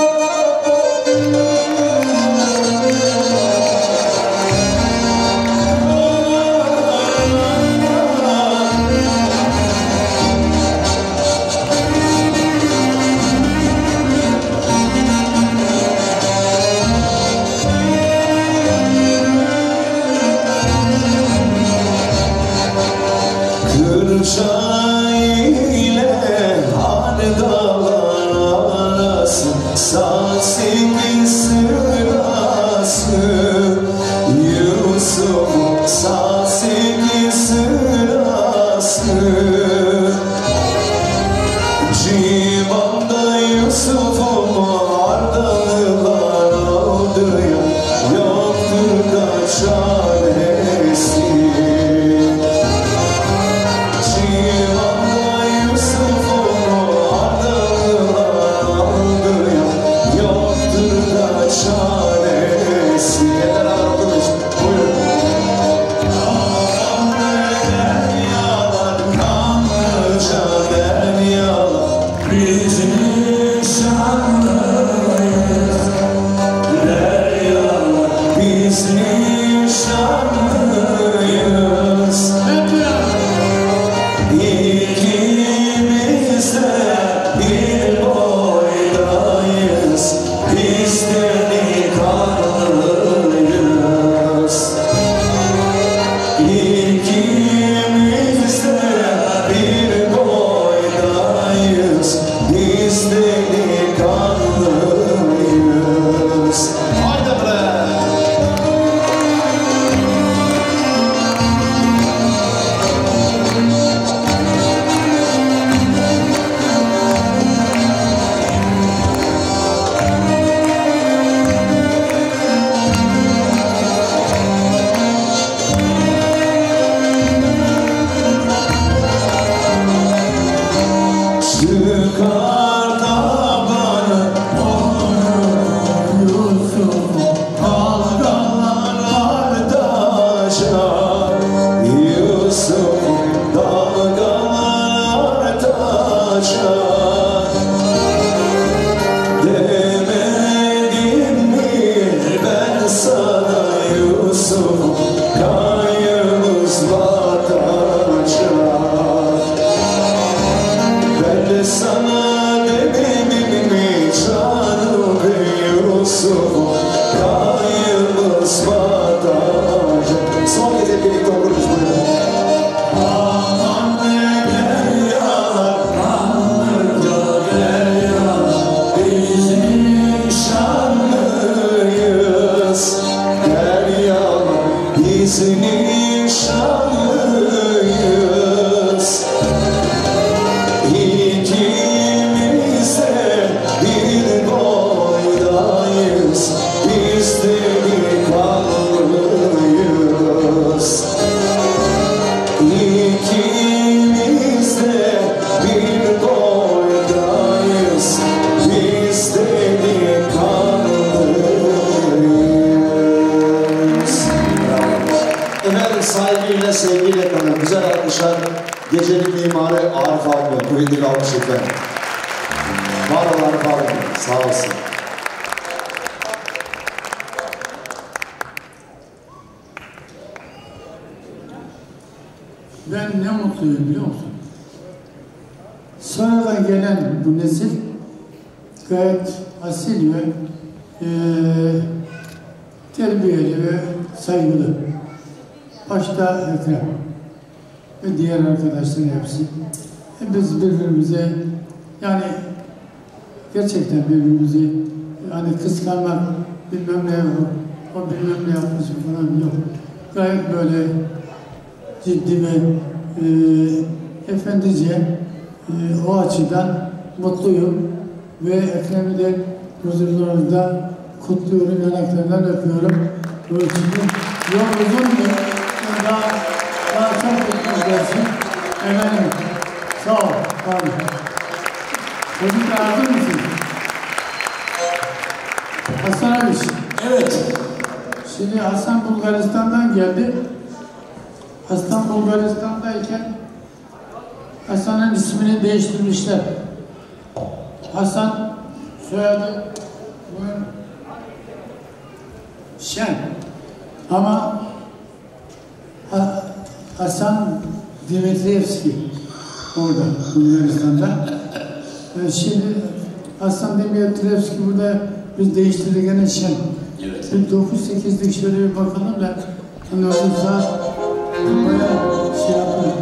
E: Gecenin mimarı Arif abi, kuvvetli kalmış efendim. Var ol Arif abi, sağ olsun.
B: Ben ne mutluyum biliyor musun? Sonradan gelen bu nesil gayet asil ve e, terbiyeli ve saygılı. Başta Ekrem ve diğer arkadaşların hepsi. Biz birbirimize yani gerçekten birbirimizi yani kıskanmak, bilmem ne yapmak, o bilmem ne yapmış falan yok. Gayet böyle ciddi ve e, efendice e, o açıdan mutluyum. ve Ekrem'i de huzurlarınızda kutluyorum, yanaklarından öpüyorum. Şimdi yol uzundur, daha, daha çok tutmak dersin. Efendim, sağ ol, abi. Çocuklar hazır mısın? Hasan abi.
C: Evet.
B: Şimdi Hasan Bulgaristan'dan geldi. Hasan Bulgaristan'dayken Hasan'ın ismini değiştirmişler. Hasan soyadı bunun Şen. Ama ha Hasan Dimitrievski orada Bulgaristan'da. Ee, şimdi Hasan Dimitrievski burada biz değiştirdik gene Şen.
C: Evet.
B: Bir dokuz sekizlik şöyle bir bakalım da hani olursa böyle şey yapalım.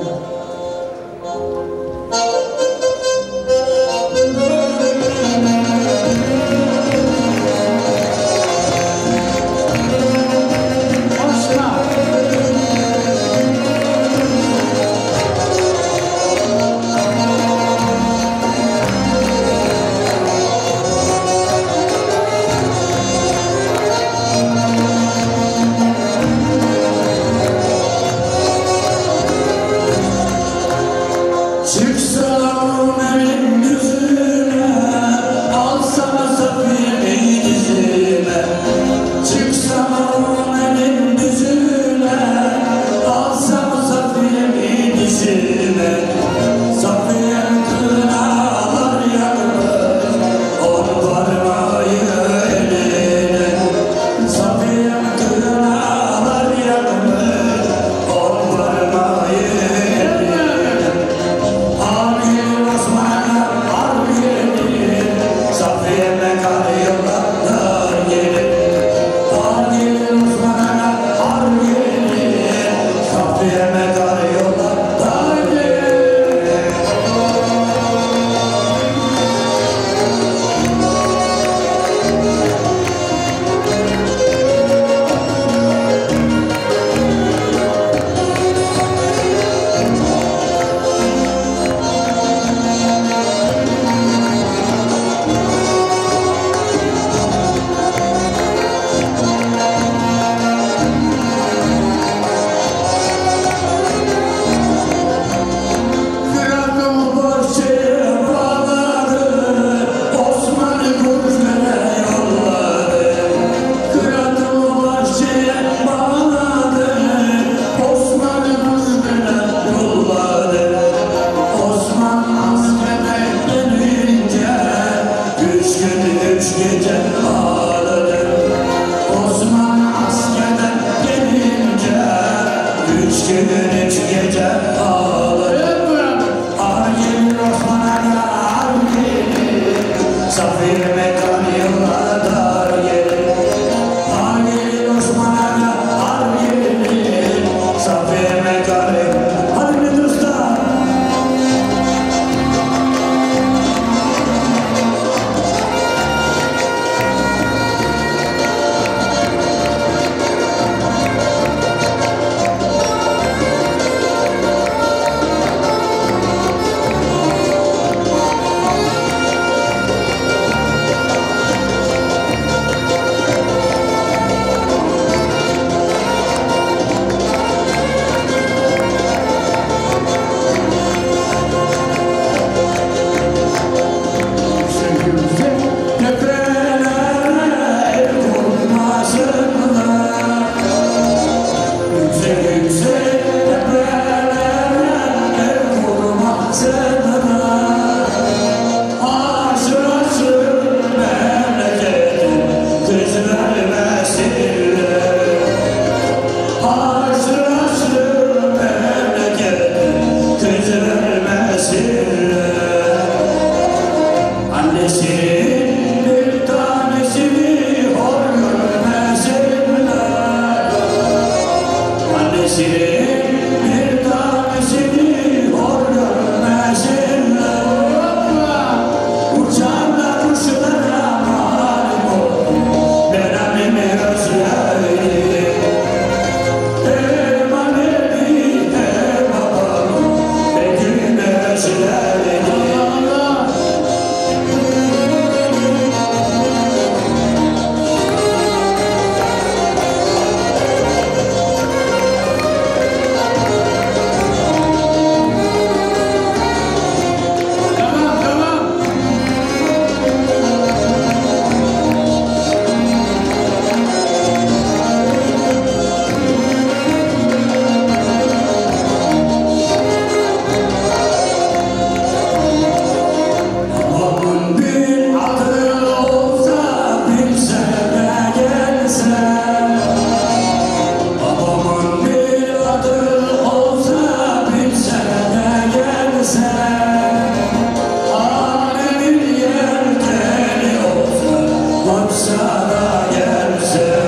G: Bursa'da gelse,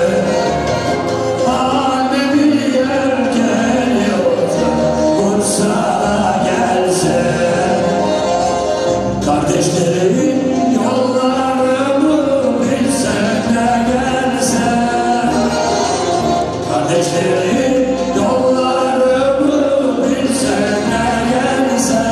G: alemi yer geliyorsa, Bursa'da gelse, kardeşlerim yollarımı bilsen de gelse, kardeşlerim yollarımı bilsen de gelse,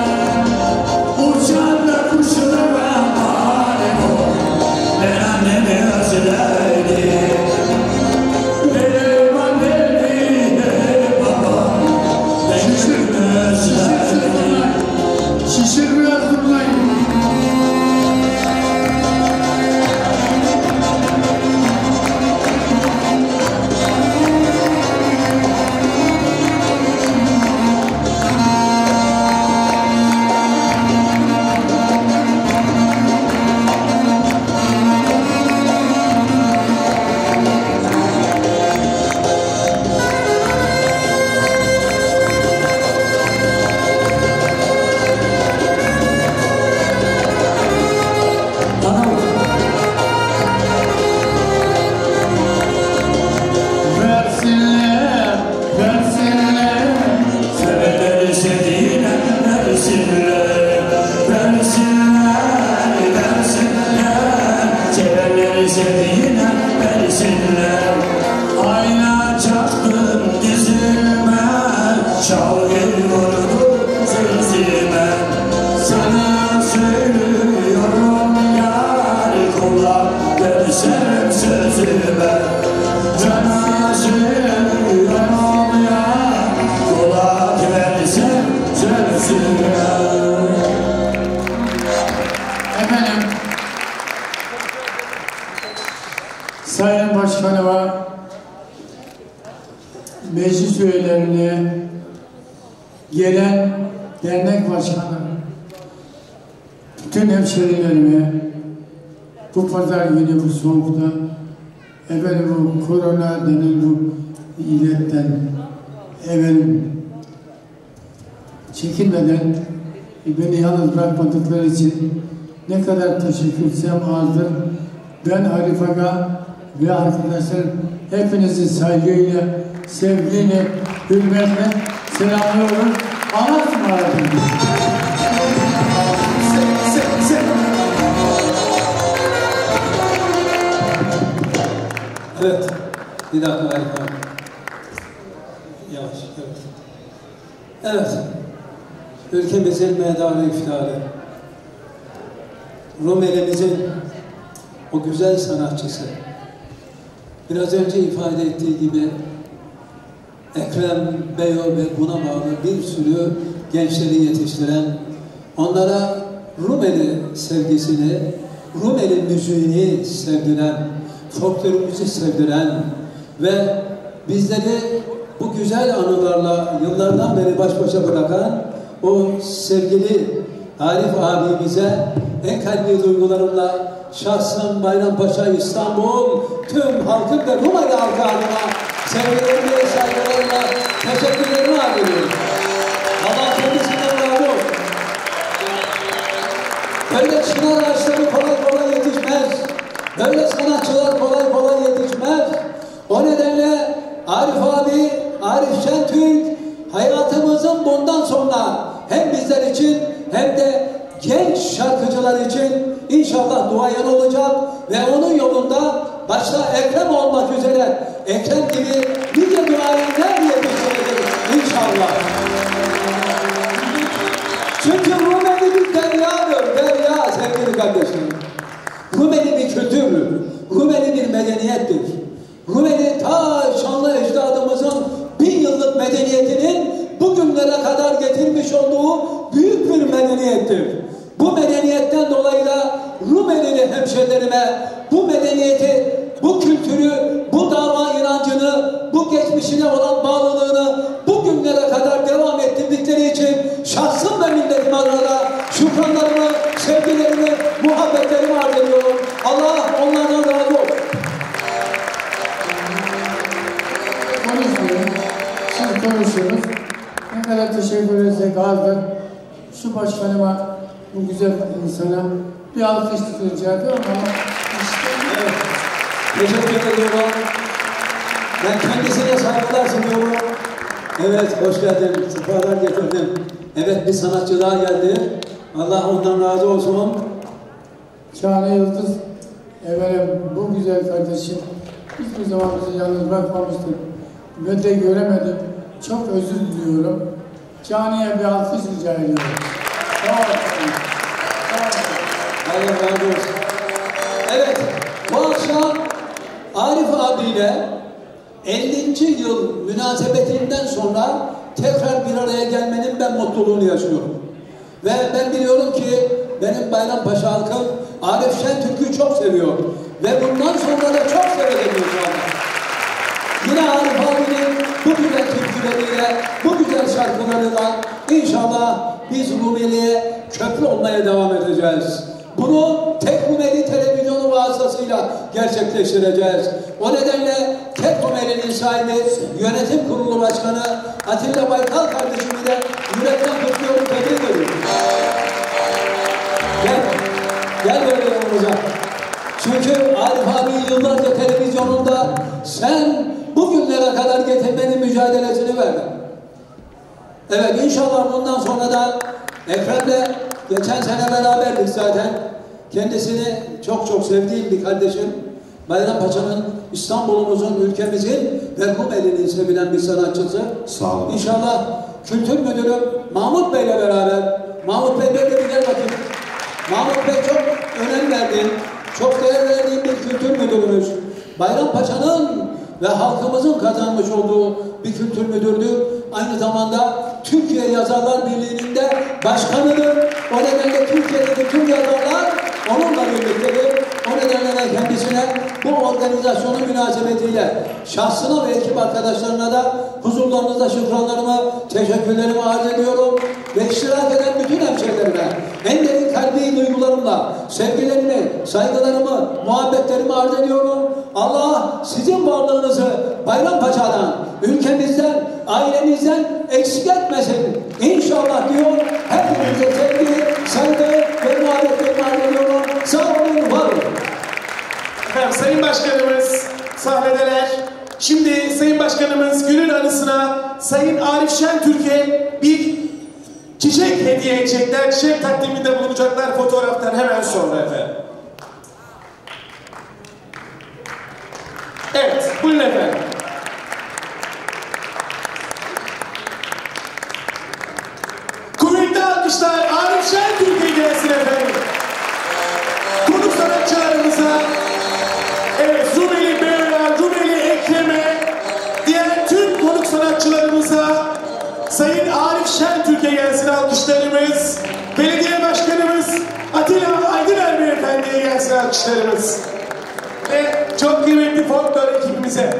G: uçan da kuşuna ben malim ol, ben annemi özleydim. Benim annemi, benim babam, beni özleydim.
B: Şişir biraz durmayın. Versinler, versinler.
G: Sevenleri sevdiğine versinler, versinler, versinler. Sevenleri sevdiğine versinler. Ayna çaktım dizime, şalgın vurdu sözüme. Sana söylüyorum yar, kulak versem sözüme. Sana söylüyorum yar, kulak versem sözüme.
B: Efendim, Sayın Başkanıma, meclis üyelerine, gelen dernek başkanı, bütün hemşerilerime, bu pazar günü bu soğukta, efendim bu korona denen bu illetten, efendim çekinmeden beni yalnız bırakmadıkları için ne kadar teşekkür etsem azdır. Ben Arif Aga ve arkadaşlarım hepinizi saygıyla, sevgiyle, hürmetle selamlıyorum. Allah'a ısmarladık.
C: Evet. Bir dakika harika. Yavaş. Evet. Evet. Ülkemizin medarı iftiharı. Rumeli'mizin o güzel sanatçısı. Biraz önce ifade ettiği gibi Ekrem Beyo ve buna bağlı bir sürü gençleri yetiştiren, onlara Rumeli sevgisini, Rumeli müziğini sevdiren, folklorumuzu sevdiren ve bizleri bu güzel anılarla yıllardan beri baş başa bırakan o sevgili Arif abimize en kalbi duygularımla şahsım Bayrampaşa, İstanbul, tüm halkım ve Rumeli halkı adına sevgilerimi ve saygılarımla teşekkürlerimi arz ediyorum. Allah kendisinden razı olsun. Böyle çınar ağaçları kolay kolay yetişmez. Böyle sanatçılar kolay kolay yetişmez. O nedenle Arif abi, Arif Şentürk hayatımızın bundan sonra hem bizler için hem de genç şarkıcılar için inşallah duayen olacak ve onun yolunda başta Ekrem olmak üzere Ekrem gibi nice duayenler yetiştirecek inşallah. Çünkü Rumeli bir deryadır, derya sevgili kardeşlerim. Rumeli bir kültürdür, Rumeli bir medeniyettir. Rumeli ta şanlı ecdadımızın bin yıllık medeniyetinin bugünlere kadar getirmiş olduğu büyük bir medeniyettir. Bu medeniyetten dolayı da Rumelili hemşehrilerime bu medeniyeti, bu kültürü, bu dava inancını, bu geçmişine olan bağlılığını bugünlere kadar devam ettirdikleri için şahsım ve milletim adına şükranlarımı, sevgilerimi, muhabbetlerimi arz ediyorum. Allah onlardan razı olsun.
B: Konuşmuyorum. Siz konuşuyoruz. Ne kadar teşekkür etsek azdır. Şu başkanıma, bu güzel insana bir alkış rica ediyorum ama işte...
C: Evet. Teşekkür ediyorum. Ben kendisine saygılar sunuyorum. Evet, hoş geldin. Sefalar getirdim. Evet, bir sanatçı daha geldi. Allah ondan razı olsun.
B: Şahane Yıldız, efendim bu güzel kardeşim hiçbir zaman bizi yalnız bırakmamıştır. Ve de göremedim. Çok özür diliyorum. Caniye bir alkış rica ediyorum. Sağ olun. Sağ olun.
C: Allah razı olsun. Evet, bu akşam Arif abiyle ellinci yıl münasebetinden sonra tekrar bir araya gelmenin ben mutluluğunu yaşıyorum. Ve ben biliyorum ki benim Bayrampaşa halkım Arif Şentürk'ü çok seviyor. Ve bundan sonra da çok sevecek inşallah. Yine Arif abinin bu güzel türküleriyle, bu güzel şarkılarıyla inşallah biz Rumeli'ye köprü olmaya devam edeceğiz. Bunu Tek Rumeli televizyonu vasıtasıyla gerçekleştireceğiz. O nedenle Tek Rumeli'nin sahibi, yönetim kurulu başkanı Atilla Baykal kardeşimi de yürekten kutluyorum, tebrik ediyorum. Gel, gel böyle yanımıza. Çünkü Arif abi yıllarca televizyonunda sen bugünlere kadar getirmenin mücadelesini verdin. Evet, inşallah bundan sonra da Ekrem'le geçen sene beraberdik zaten. Kendisini çok çok sevdiğim bir kardeşim. Bayrampaşa'nın, İstanbul'umuzun, ülkemizin ve Rumeli'nin sevilen bir sanatçısı.
F: Sağ olun.
C: İnşallah Kültür Müdürü Mahmut Bey'le beraber. Mahmut Bey böyle bir gel bakayım. Mahmut Bey çok önem verdiğim, çok değer verdiğim bir kültür müdürümüz. Bayrampaşa'nın ve halkımızın kazanmış olduğu bir kültür müdürlüğü. Aynı zamanda Türkiye Yazarlar Birliği'nin de başkanıdır. O nedenle Türkiye'deki tüm yazarlar onunla birliktedir. O nedenle de kendisine bu organizasyonun münasebetiyle şahsına ve ekip arkadaşlarına da huzurlarınızda şükranlarımı, teşekkürlerimi arz ediyorum. Ve iştirak eden bütün hemşehrilerime en derin kalbi duygularımla sevgilerimi, saygılarımı, muhabbetlerimi arz ediyorum. Allah sizin varlığınızı Bayrampaşa'dan, ülkemizden, ailemizden eksik etmesin. İnşallah diyor. Hepinize sevgi, saygı ve muhabbetlerimi arz ediyorum. Sağ olun, var olun.
A: Efendim, Sayın Başkanımız sahnedeler. Şimdi Sayın Başkanımız günün anısına Sayın Arif Şentürk'e bir çiçek hediye edecekler. Çiçek takdiminde bulunacaklar fotoğraftan hemen sonra efendim. Evet, buyurun efendim. Kuvvetli alkışlar Arif Şentürk'e gelsin efendim. Konuk sanatçılarımıza, evet, Rumeli Beyler, Rumeli Ekrem'e, diğer tüm konuk sanatçılarımıza Sayın Arif Şentürk'e gelsin alkışlarımız. Belediye Başkanımız Atilla Aydıner Beyefendi'ye gelsin alkışlarımız. Ve çok kıymetli folklor ekibimize.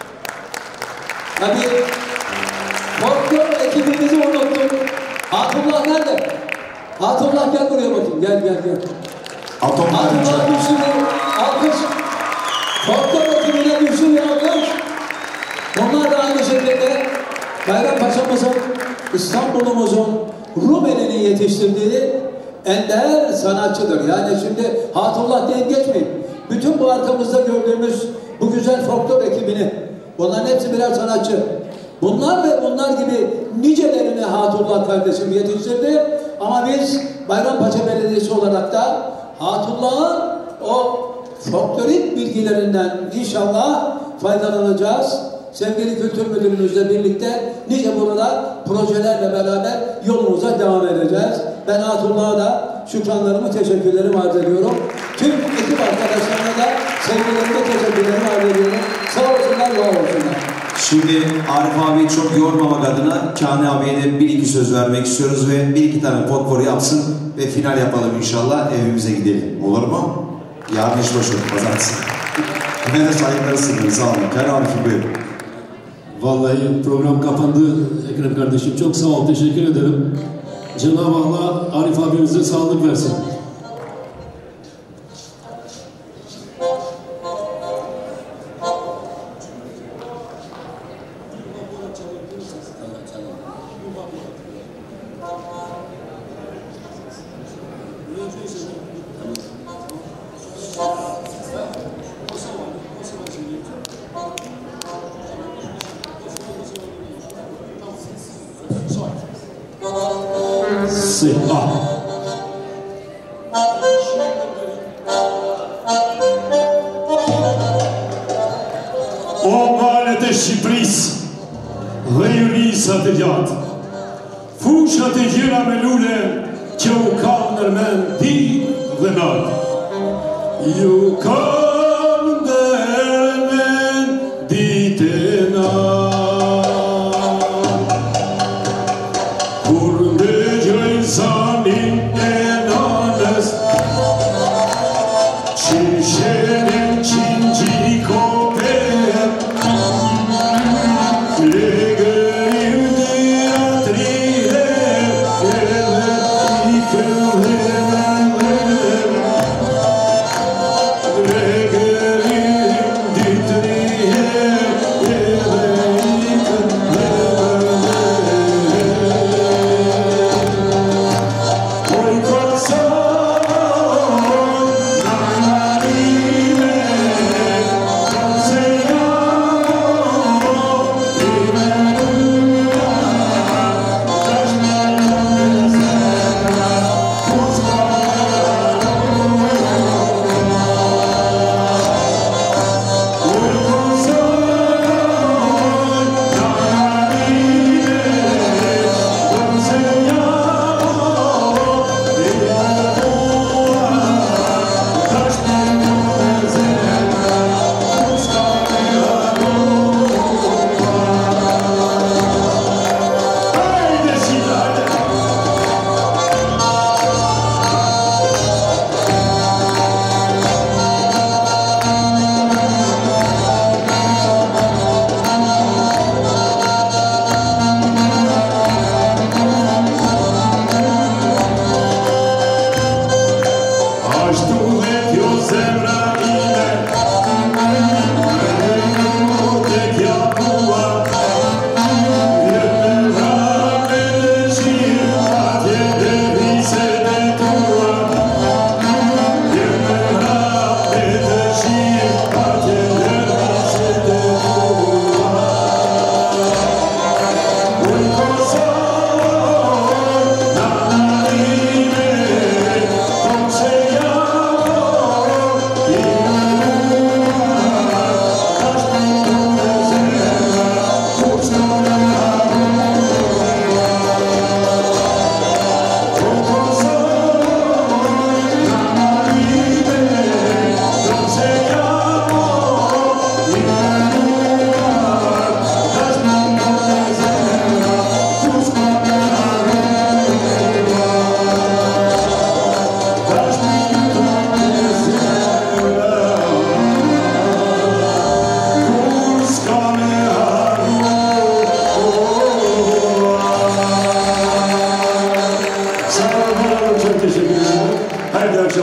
C: Tabii folklor ekibimizi unuttuk. Hatullah nerede? Hatullah gel buraya bakayım. Gel gel gel. Hatullah düşsün bir alkış. Folklor ekibine düşsün bir alkış. Bunlar da aynı şekilde Bayrampaşa'mızın, İstanbul'umuzun, Rumeli'nin yetiştirdiği ender sanatçıdır. Yani şimdi Hatullah deyip geçmeyin. Bütün bu arkamızda gördüğümüz bu güzel folklor ekibini, bunların hepsi birer sanatçı. Bunlar ve bunlar gibi nicelerini Hatullah kardeşim yetiştirdi. Ama biz Bayrampaşa Belediyesi olarak da Hatullah'ın o folklorik bilgilerinden inşallah faydalanacağız. Sevgili Kültür Müdürümüzle birlikte nice burada projelerle beraber yolumuza devam edeceğiz. Ben Hatullah'a da şükranlarımı, teşekkürlerimi arz ediyorum. Tüm ekip arkadaşlarına da sevgilerimi, teşekkürlerimi arz ediyorum. Sağ olsunlar, var olsunlar.
F: Şimdi Arif abi çok yormamak adına Kani abiye de bir iki söz vermek istiyoruz ve bir iki tane potpourri yapsın ve final yapalım inşallah, evimize gidelim. Olur mu? Yarın iş başı, pazartesi. Yine de saygıları sunuyorum. Sağ olun. Kani abi buyurun.
H: Vallahi program kapandı Ekrem kardeşim. Çok sağ ol, teşekkür ederim. Cenab-ı Allah Arif abimize sağlık versin. Sì, va. O male të Shqipërisë, dhe jurisë të gjatë, fushat e gjëra me lule që u kam nërmen di dhe natë. Ju kam nërmen dit e natë. Kur ndëgjoj zanin e nanës, që shenin qingjik o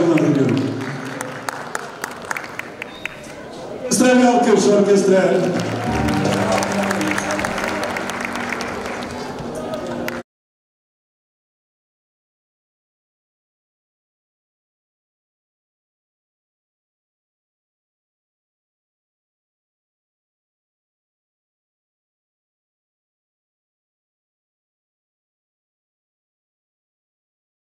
I: Orchestra, alkış orkestra.